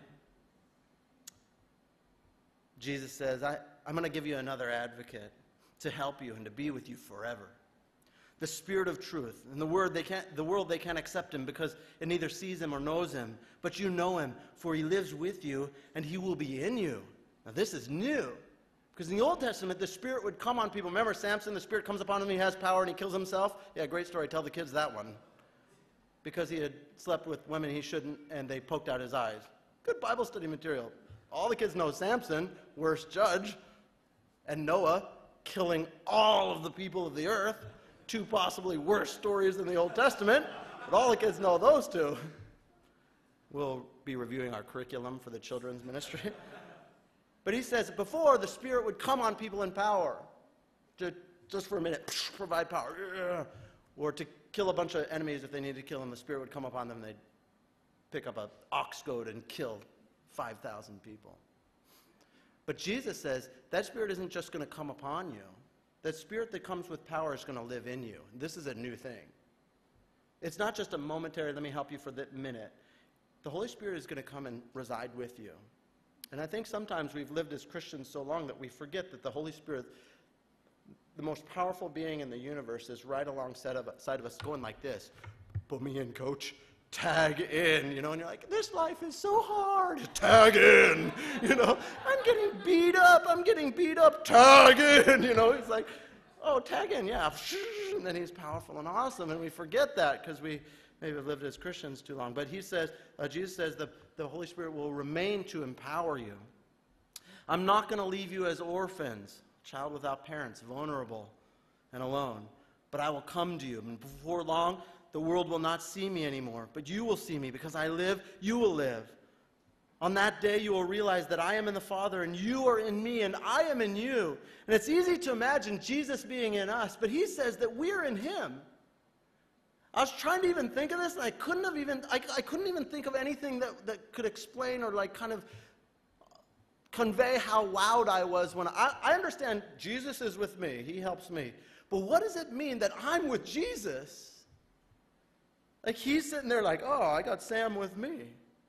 Jesus says, I, I'm going to give you another advocate to help you and to be with you forever. The Spirit of truth. In the word they can't, the world, they can't accept him because it neither sees him or knows him. But you know him, for he lives with you, and he will be in you. Now this is new. Because in the Old Testament, the Spirit would come on people. Remember Samson, the Spirit comes upon him, he has power, and he kills himself? Yeah, great story. Tell the kids that one. Because he had slept with women he shouldn't, and they poked out his eyes. Good Bible study material. All the kids know Samson, worst judge, and Noah, killing all of the people of the earth. Two possibly worse stories in the Old Testament, but all the kids know those two. We'll be reviewing our curriculum for the children's ministry. But he says before the Spirit would come on people in power, to just for a minute provide power, or to kill a bunch of enemies if they needed to kill them. The Spirit would come upon them and they'd pick up an ox goad and kill five thousand people. But Jesus says that Spirit isn't just going to come upon you. That Spirit that comes with power is going to live in you. This is a new thing. It's not just a momentary, let me help you for that minute. The Holy Spirit is going to come and reside with you. And I think sometimes we've lived as Christians so long that we forget that the Holy Spirit, the most powerful being in the universe, is right alongside of, side of us going like this. Put me in, coach. Tag in, you know, and you're like, this life is so hard. Tag in, you know. I'm getting beat up. I'm getting beat up. Tag in, you know. He's like, oh, tag in, yeah. And then he's powerful and awesome, and we forget that because we maybe have lived as Christians too long. But he says, uh, Jesus says the, the Holy Spirit will remain to empower you. I'm not going to leave you as orphans, child without parents, vulnerable and alone. But I will come to you. And before long, the world will not see me anymore, but you will see me. Because I live, you will live. On that day, you will realize that I am in the Father, and you are in me, and I am in you. And it's easy to imagine Jesus being in us, but he says that we're in him. I was trying to even think of this, and I couldn't have even, I, I couldn't even think of anything that, that could explain or like kind of convey how wowed I was when I, I understand Jesus is with me. He helps me. But what does it mean that I'm with Jesus? Like he's sitting there like, oh, I got Sam with me.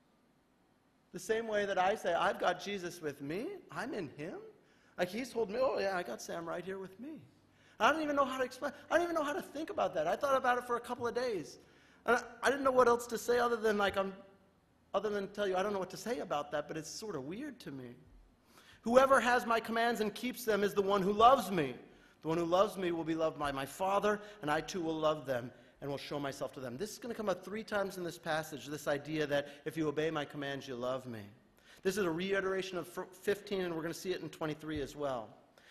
The same way that I say, I've got Jesus with me, I'm in him. Like he's told me, oh yeah, I got Sam right here with me. I don't even know how to explain, I don't even know how to think about that. I thought about it for a couple of days. And I, I didn't know what else to say other than like, I'm, other than tell you, I don't know what to say about that, but it's sort of weird to me. Whoever has my commands and keeps them is the one who loves me. The one who loves me will be loved by my Father, and I too will love them and will show myself to them. This is going to come up three times in this passage, this idea that if you obey my commands, you love me. This is a reiteration of fifteen, and we're going to see it in twenty-three as well.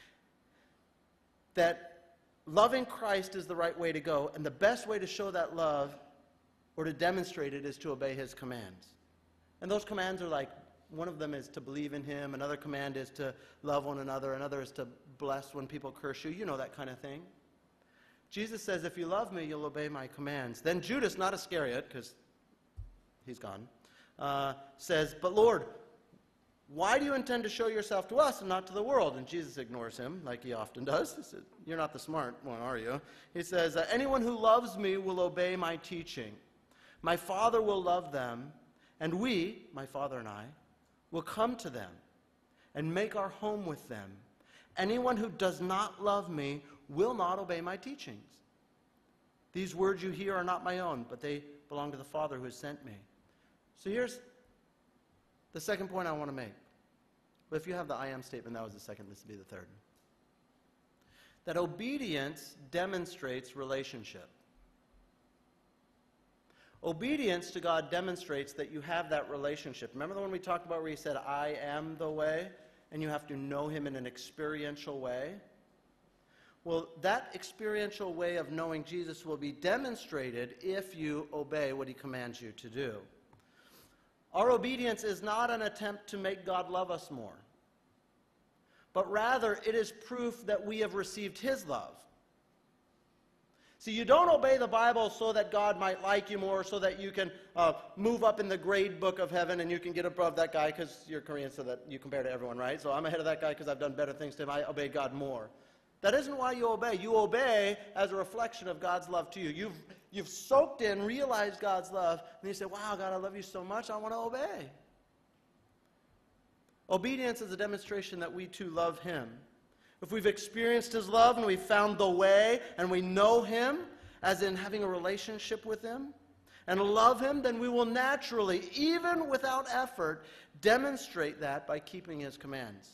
That loving Christ is the right way to go, and the best way to show that love or to demonstrate it is to obey his commands. And those commands are like, one of them is to believe in him, another command is to love one another, another is to bless when people curse you. You know that kind of thing. Jesus says, if you love me, you'll obey my commands. Then Judas, not Iscariot, because he's gone, uh, says, but Lord, why do you intend to show yourself to us and not to the world? And Jesus ignores him, like he often does. He says, you're not the smart one, are you? He says, uh, anyone who loves me will obey my teaching. My Father will love them, and we, my Father and I, will come to them and make our home with them. Anyone who does not love me will not obey my teachings. These words you hear are not my own, but they belong to the Father who has sent me. So here's the second point I want to make. Well, if you have the I am statement, that was the second, this would be the third. That obedience demonstrates relationship. Obedience to God demonstrates that you have that relationship. Remember the one we talked about where he said, I am the way, and you have to know him in an experiential way? Well, that experiential way of knowing Jesus will be demonstrated if you obey what he commands you to do. Our obedience is not an attempt to make God love us more, but rather it is proof that we have received his love. See, you don't obey the Bible so that God might like you more, so that you can uh, move up in the grade book of heaven and you can get above that guy because you're Korean, so that you compare to everyone, right? So I'm ahead of that guy because I've done better things to him. I obey God more. That isn't why you obey. You obey as a reflection of God's love to you. You've, you've soaked in, realized God's love, and you say, wow, God, I love you so much, I want to obey. Obedience is a demonstration that we too love him. If we've experienced his love and we've found the way and we know him, as in having a relationship with him, and love him, then we will naturally, even without effort, demonstrate that by keeping his commands.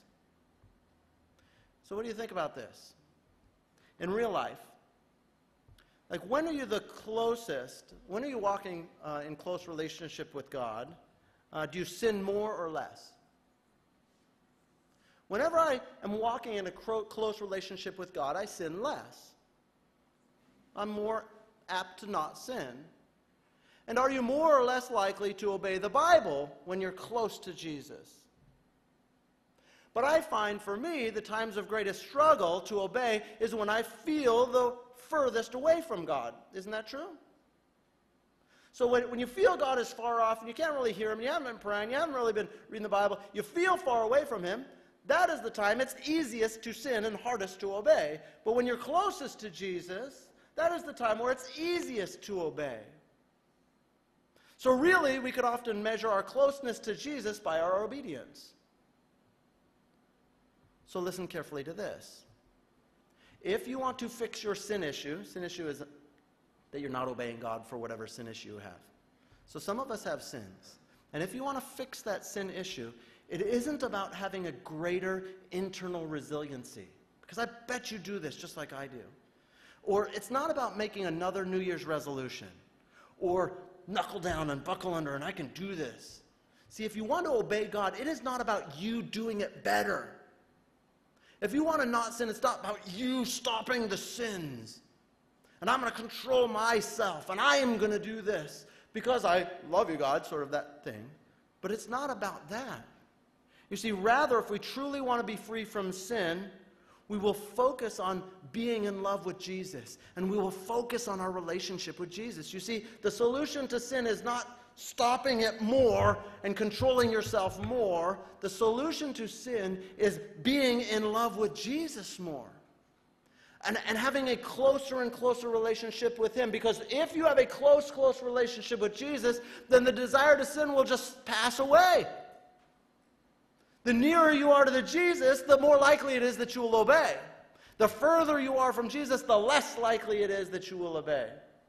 So what do you think about this? In real life, like when are you the closest, when are you walking uh, in close relationship with God, Uh, do you sin more or less? Whenever I am walking in a cro- close relationship with God, I sin less. I'm more apt to not sin. And are you more or less likely to obey the Bible when you're close to Jesus? But I find for me, the times of greatest struggle to obey is when I feel the furthest away from God. Isn't that true? So when, when you feel God is far off and you can't really hear Him, you haven't been praying, you haven't really been reading the Bible, you feel far away from Him, that is the time it's easiest to sin and hardest to obey. But when you're closest to Jesus, that is the time where it's easiest to obey. So really, we could often measure our closeness to Jesus by our obedience. So listen carefully to this. If you want to fix your sin issue, sin issue is that you're not obeying God for whatever sin issue you have. So some of us have sins. And if you want to fix that sin issue, it isn't about having a greater internal resiliency. Because I bet you do this just like I do. Or it's not about making another New Year's resolution. Or knuckle down and buckle under and I can do this. See, if you want to obey God, it is not about you doing it better. If you want to not sin, it's not about you stopping the sins. And I'm going to control myself, and I am going to do this because I love you, God, sort of that thing. But it's not about that. You see, rather, if we truly want to be free from sin, we will focus on being in love with Jesus, and we will focus on our relationship with Jesus. You see, the solution to sin is not stopping it more and controlling yourself more. The solution to sin is being in love with Jesus more. And, and having a closer and closer relationship with Him. Because if you have a close, close relationship with Jesus, then the desire to sin will just pass away. The nearer you are to the Jesus, the more likely it is that you will obey. The further you are from Jesus, the less likely it is that you will obey.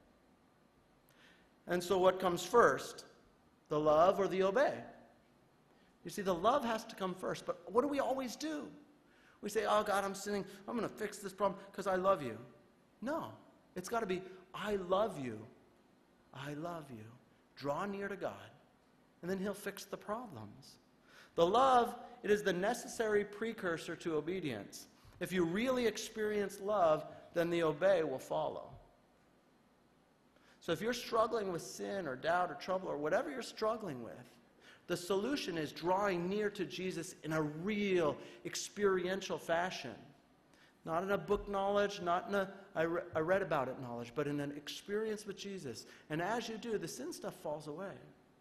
And so what comes first? The love or the obey? You see, the love has to come first. But what do we always do? We say, oh, God, I'm sinning. I'm going to fix this problem because I love you. No. It's got to be, I love you. I love you. Draw near to God, and then He'll fix the problems. The love, it is the necessary precursor to obedience. If you really experience love, then the obey will follow. So if you're struggling with sin or doubt or trouble or whatever you're struggling with, the solution is drawing near to Jesus in a real experiential fashion. Not in a book knowledge, not in a I, re- I read about it knowledge, but in an experience with Jesus. And as you do, the sin stuff falls away.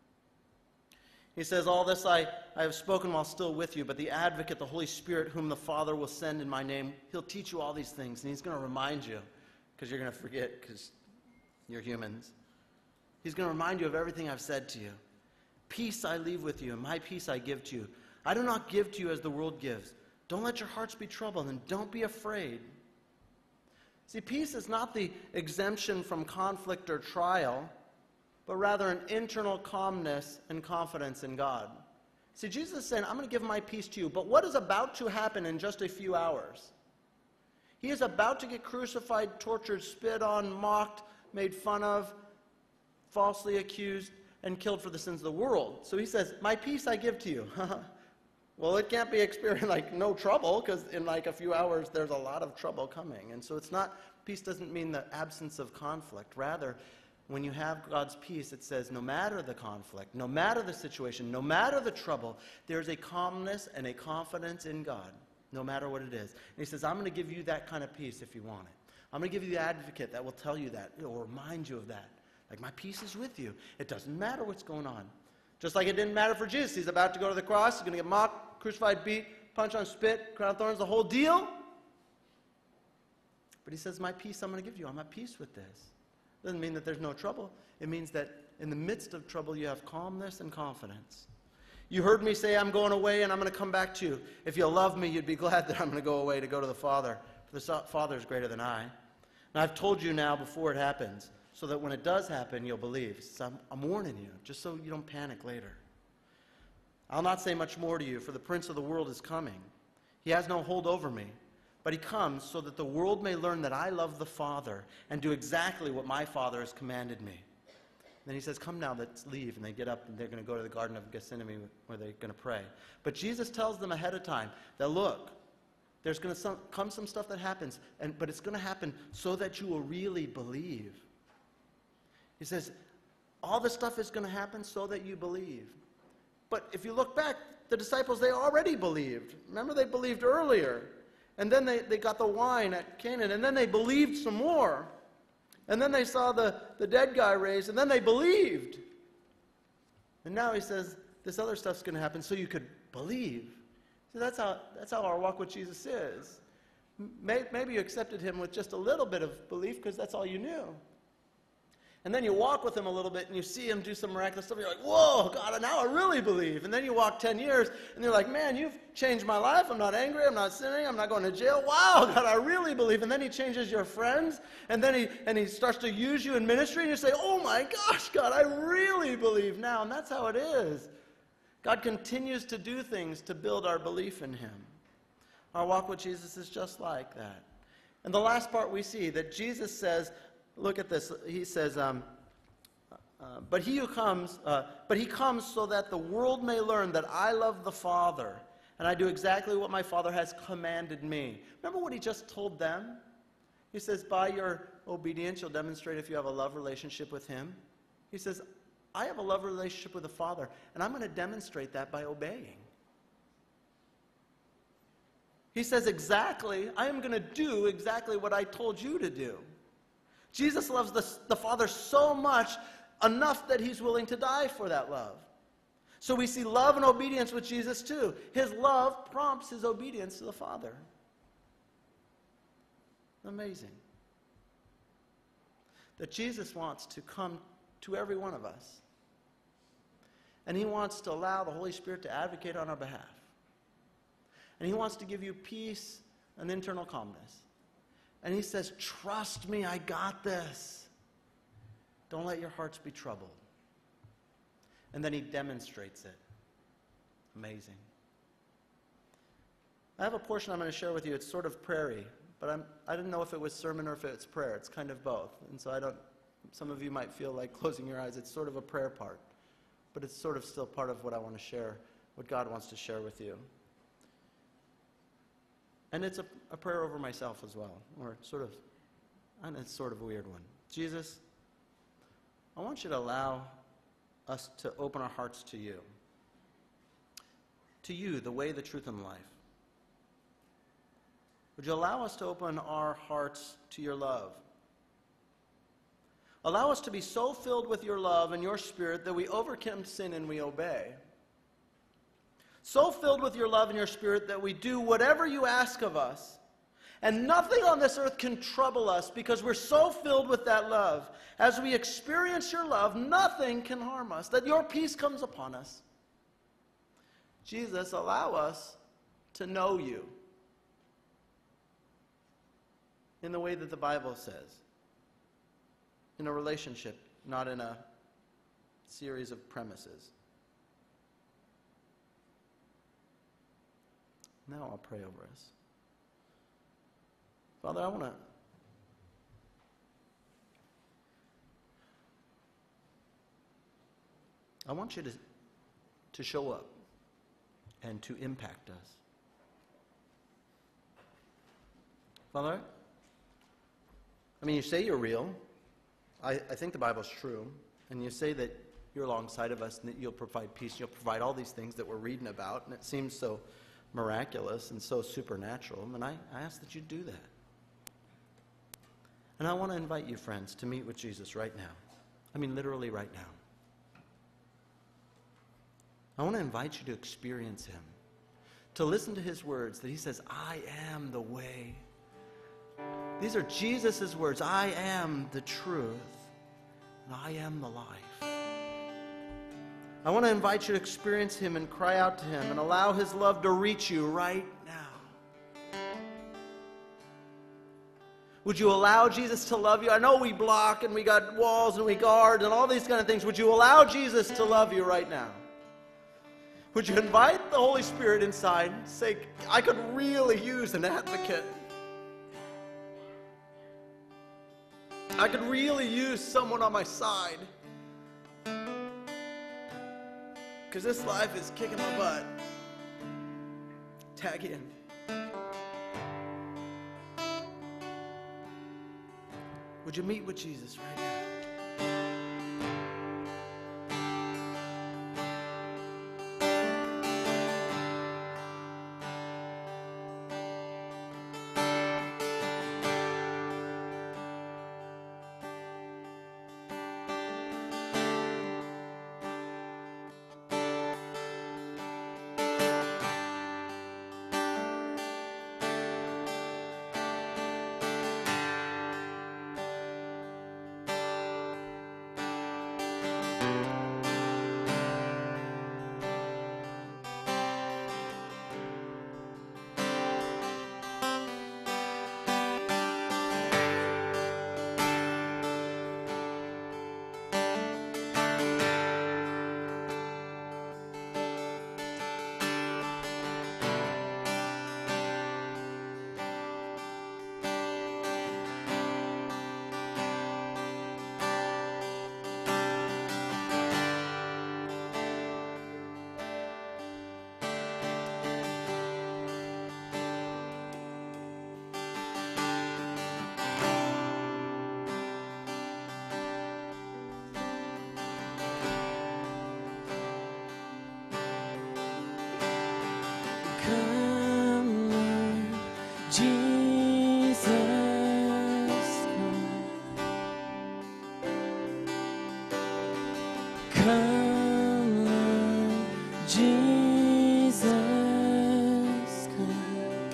He says, all this I, I have spoken while still with you, but the advocate, the Holy Spirit, whom the Father will send in my name, He'll teach you all these things. And He's going to remind you, because you're going to forget, because you're humans. He's going to remind you of everything I've said to you. Peace I leave with you, and my peace I give to you. I do not give to you as the world gives. Don't let your hearts be troubled, and don't be afraid. See, peace is not the exemption from conflict or trial, but rather an internal calmness and confidence in God. See, Jesus is saying, I'm going to give my peace to you, but what is about to happen in just a few hours? He is about to get crucified, tortured, spit on, mocked, made fun of, falsely accused, and killed for the sins of the world. So He says, my peace I give to you. Well, it can't be experienced like no trouble, because in like a few hours there's a lot of trouble coming. And so it's not, peace doesn't mean the absence of conflict. Rather, when you have God's peace, it says no matter the conflict, no matter the situation, no matter the trouble, there's a calmness and a confidence in God, no matter what it is. And He says, I'm going to give you that kind of peace if you want it. I'm going to give you the advocate that will tell you that. It will remind you of that. Like, my peace is with you. It doesn't matter what's going on. Just like it didn't matter for Jesus. He's about to go to the cross. He's going to get mocked, crucified, beat, punch on spit, crown of thorns, the whole deal. But He says, my peace I'm going to give you. I'm at peace with this. Doesn't mean that there's no trouble. It means that in the midst of trouble, you have calmness and confidence. You heard me say I'm going away and I'm going to come back to you. If you love me, you'd be glad that I'm going to go away to go to the Father. For the Father is greater than I. And I've told you now before it happens, so that when it does happen, you'll believe. So I'm, I'm warning you, just so you don't panic later. I'll not say much more to you, for the prince of the world is coming. He has no hold over me, but he comes so that the world may learn that I love the Father and do exactly what my Father has commanded me. then he says, come now, let's leave. And they get up and they're going to go to the Garden of Gethsemane where they're going to pray. But Jesus tells them ahead of time that, look, there's going to come some stuff that happens, and, but it's going to happen so that you will really believe. He says, all this stuff is going to happen so that you believe. But if you look back, the disciples, they already believed. Remember, they believed earlier. And then they, they got the wine at Canaan, and then they believed some more. And then they saw the, the dead guy raised, and then they believed. And now he says, this other stuff's going to happen so you could believe. So that's how, that's how our walk with Jesus is. Maybe you accepted him with just a little bit of belief because that's all you knew. And then you walk with him a little bit and you see him do some miraculous stuff. And you're like, whoa, God, now I really believe. And then you walk ten years and you're like, man, you've changed my life. I'm not angry. I'm not sinning. I'm not going to jail. Wow, God, I really believe. And then he changes your friends. And then he, and he starts to use you in ministry. And you say, oh my gosh, God, I really believe now. And that's how it is. God continues to do things to build our belief in him. Our walk with Jesus is just like that. And the last part we see that Jesus says, look at this. He says, um, uh, but he who comes, uh, but he comes so that the world may learn that I love the Father, and I do exactly what my Father has commanded me. Remember what he just told them? He says, by your obedience, you'll demonstrate if you have a love relationship with him. He says, I have a love relationship with the Father, and I'm going to demonstrate that by obeying. He says, exactly, I am going to do exactly what I told you to do. Jesus loves the, the Father so much, enough that he's willing to die for that love. So we see love and obedience with Jesus too. His love prompts his obedience to the Father. Amazing. That Jesus wants to come to every one of us. And he wants to allow the Holy Spirit to advocate on our behalf. And he wants to give you peace and internal calmness. And he says, trust me, I got this. Don't let your hearts be troubled. And then he demonstrates it. Amazing. I have a portion I'm going to share with you. It's sort of prayer-y, but I'm, I didn't know if it was sermon or if it's prayer. It's kind of both. And so I don't, some of you might feel like closing your eyes. It's sort of a prayer part, but it's sort of still part of what I want to share, what God wants to share with you. And it's a, a prayer over myself as well, or sort of, and it's sort of a weird one. Jesus, I want you to allow us to open our hearts to you. To you, the way, the truth, and the life. Would you allow us to open our hearts to your love? Allow us to be so filled with your love and your Spirit that we overcome sin and we obey. So filled with your love and your Spirit that we do whatever you ask of us. And nothing on this earth can trouble us because we're so filled with that love. As we experience your love, nothing can harm us. That your peace comes upon us. Jesus, allow us to know you in the way that the Bible says. In a relationship, not in a series of premises. Now I'll pray over us. Father, I want to I want you to, to show up and to impact us. Father, I mean, you say you're real. I, I think the Bible's true. And you say that you're alongside of us and that you'll provide peace. You'll provide all these things that we're reading about. And it seems so miraculous and so supernatural. And I, I ask that you do that. And I want to invite you, friends, to meet with Jesus right now. I mean, literally right now. I want to invite you to experience him. To listen to his words that he says, I am the way. These are Jesus' words. I am the truth. And I am the life. I want to invite you to experience him and cry out to him and allow his love to reach you right now. Would you allow Jesus to love you? I know we block and we got walls and we guard and all these kind of things. Would you allow Jesus to love you right now? Would you invite the Holy Spirit inside and say, I could really use an advocate. I could really use someone on my side. because this life is kicking my butt. Tag in. Would you meet with Jesus right now? Come, Lord Jesus, come. Come, Lord Jesus, come.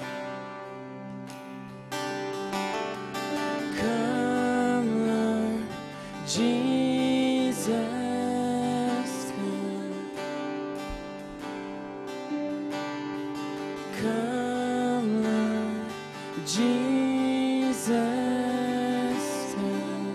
Come, Lord Jesus, come. Come, Lord Jesus, come.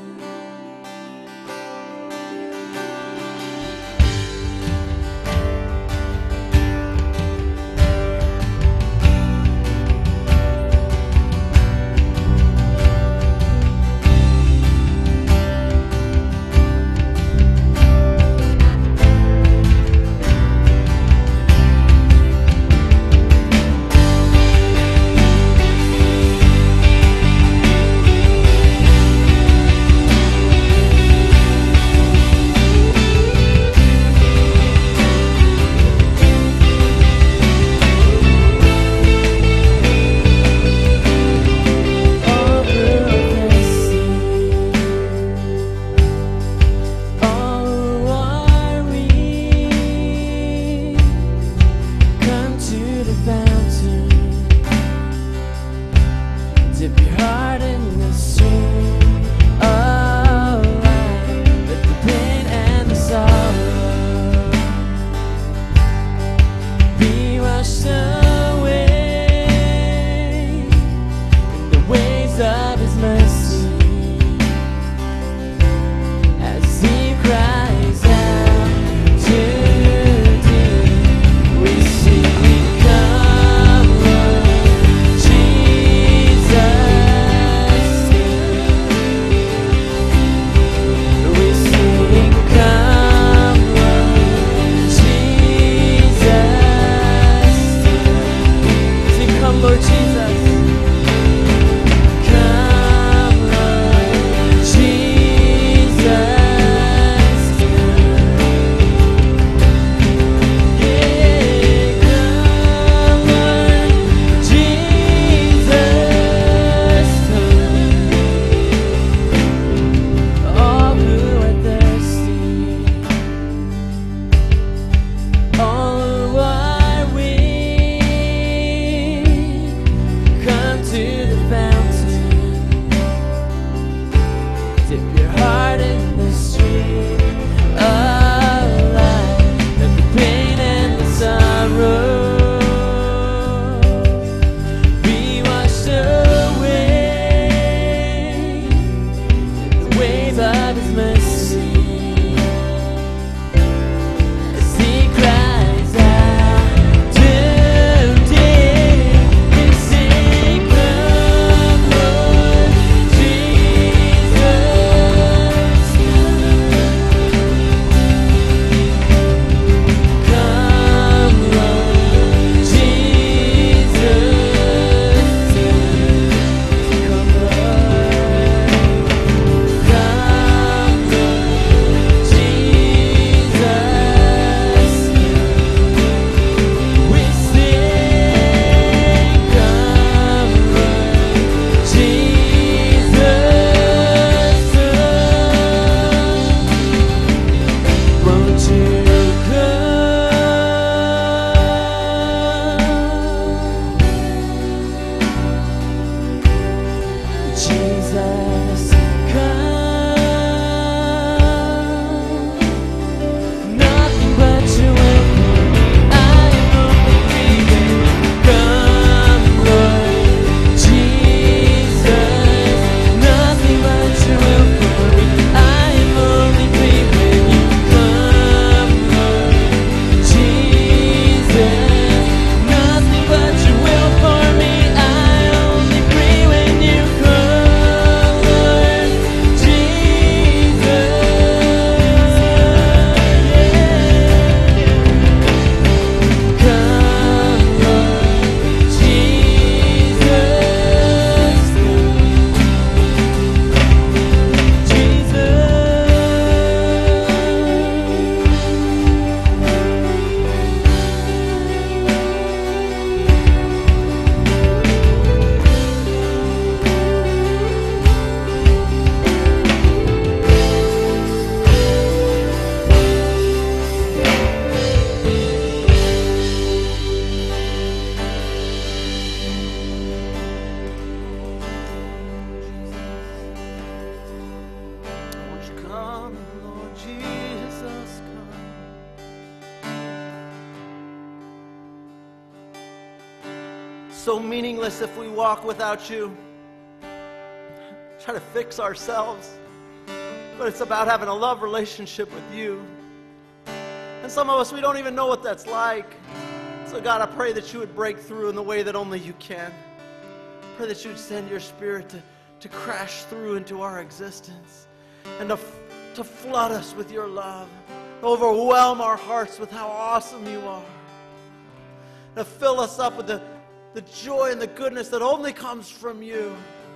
so meaningless if we walk without you. Try to fix ourselves. But it's about having a love relationship with you. And some of us, we don't even know what that's like. So God, I pray that you would break through in the way that only you can. Pray that you would send your Spirit to, to crash through into our existence and to, to flood us with your love, to overwhelm our hearts with how awesome you are, to fill us up with the, the joy and the goodness that only comes from you.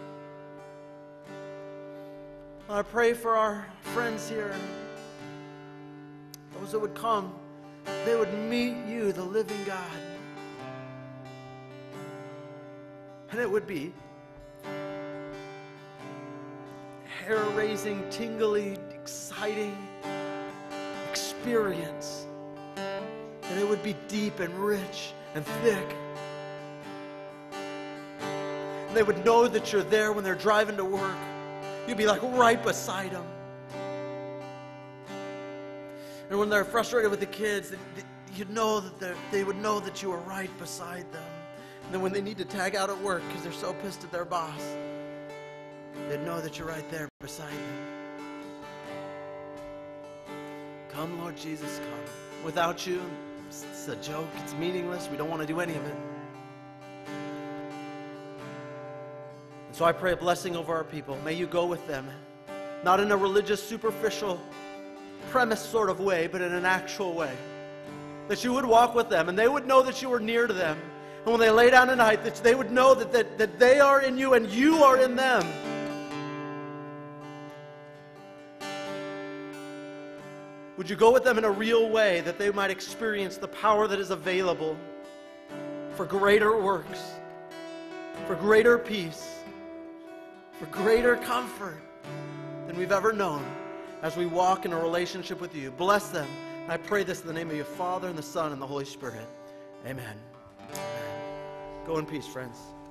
I pray for our friends here, those that would come, they would meet you, the living God. And it would be hair-raising, tingly, exciting experience. And it would be deep and rich and thick. And they would know that you're there when they're driving to work. You'd be like right beside them. And when they're frustrated with the kids, you'd know that they would know that you were right beside them. And then when they need to tag out at work because they're so pissed at their boss, they'd know that you're right there beside them. Come, Lord Jesus, come. Without you, it's a joke. It's meaningless. We don't want to do any of it. So I pray a blessing over our people. May you go with them, not in a religious, superficial, premise sort of way, but in an actual way. That you would walk with them, and they would know that you were near to them. And when they lay down at night, that they would know that, that, that they are in you and you are in them. Would you go with them in a real way, that they might experience the power that is available for greater works, for greater peace, for greater comfort than we've ever known as we walk in a relationship with you. Bless them. And I pray this in the name of your Father and the Son and the Holy Spirit. Amen. Amen. Go in peace, friends.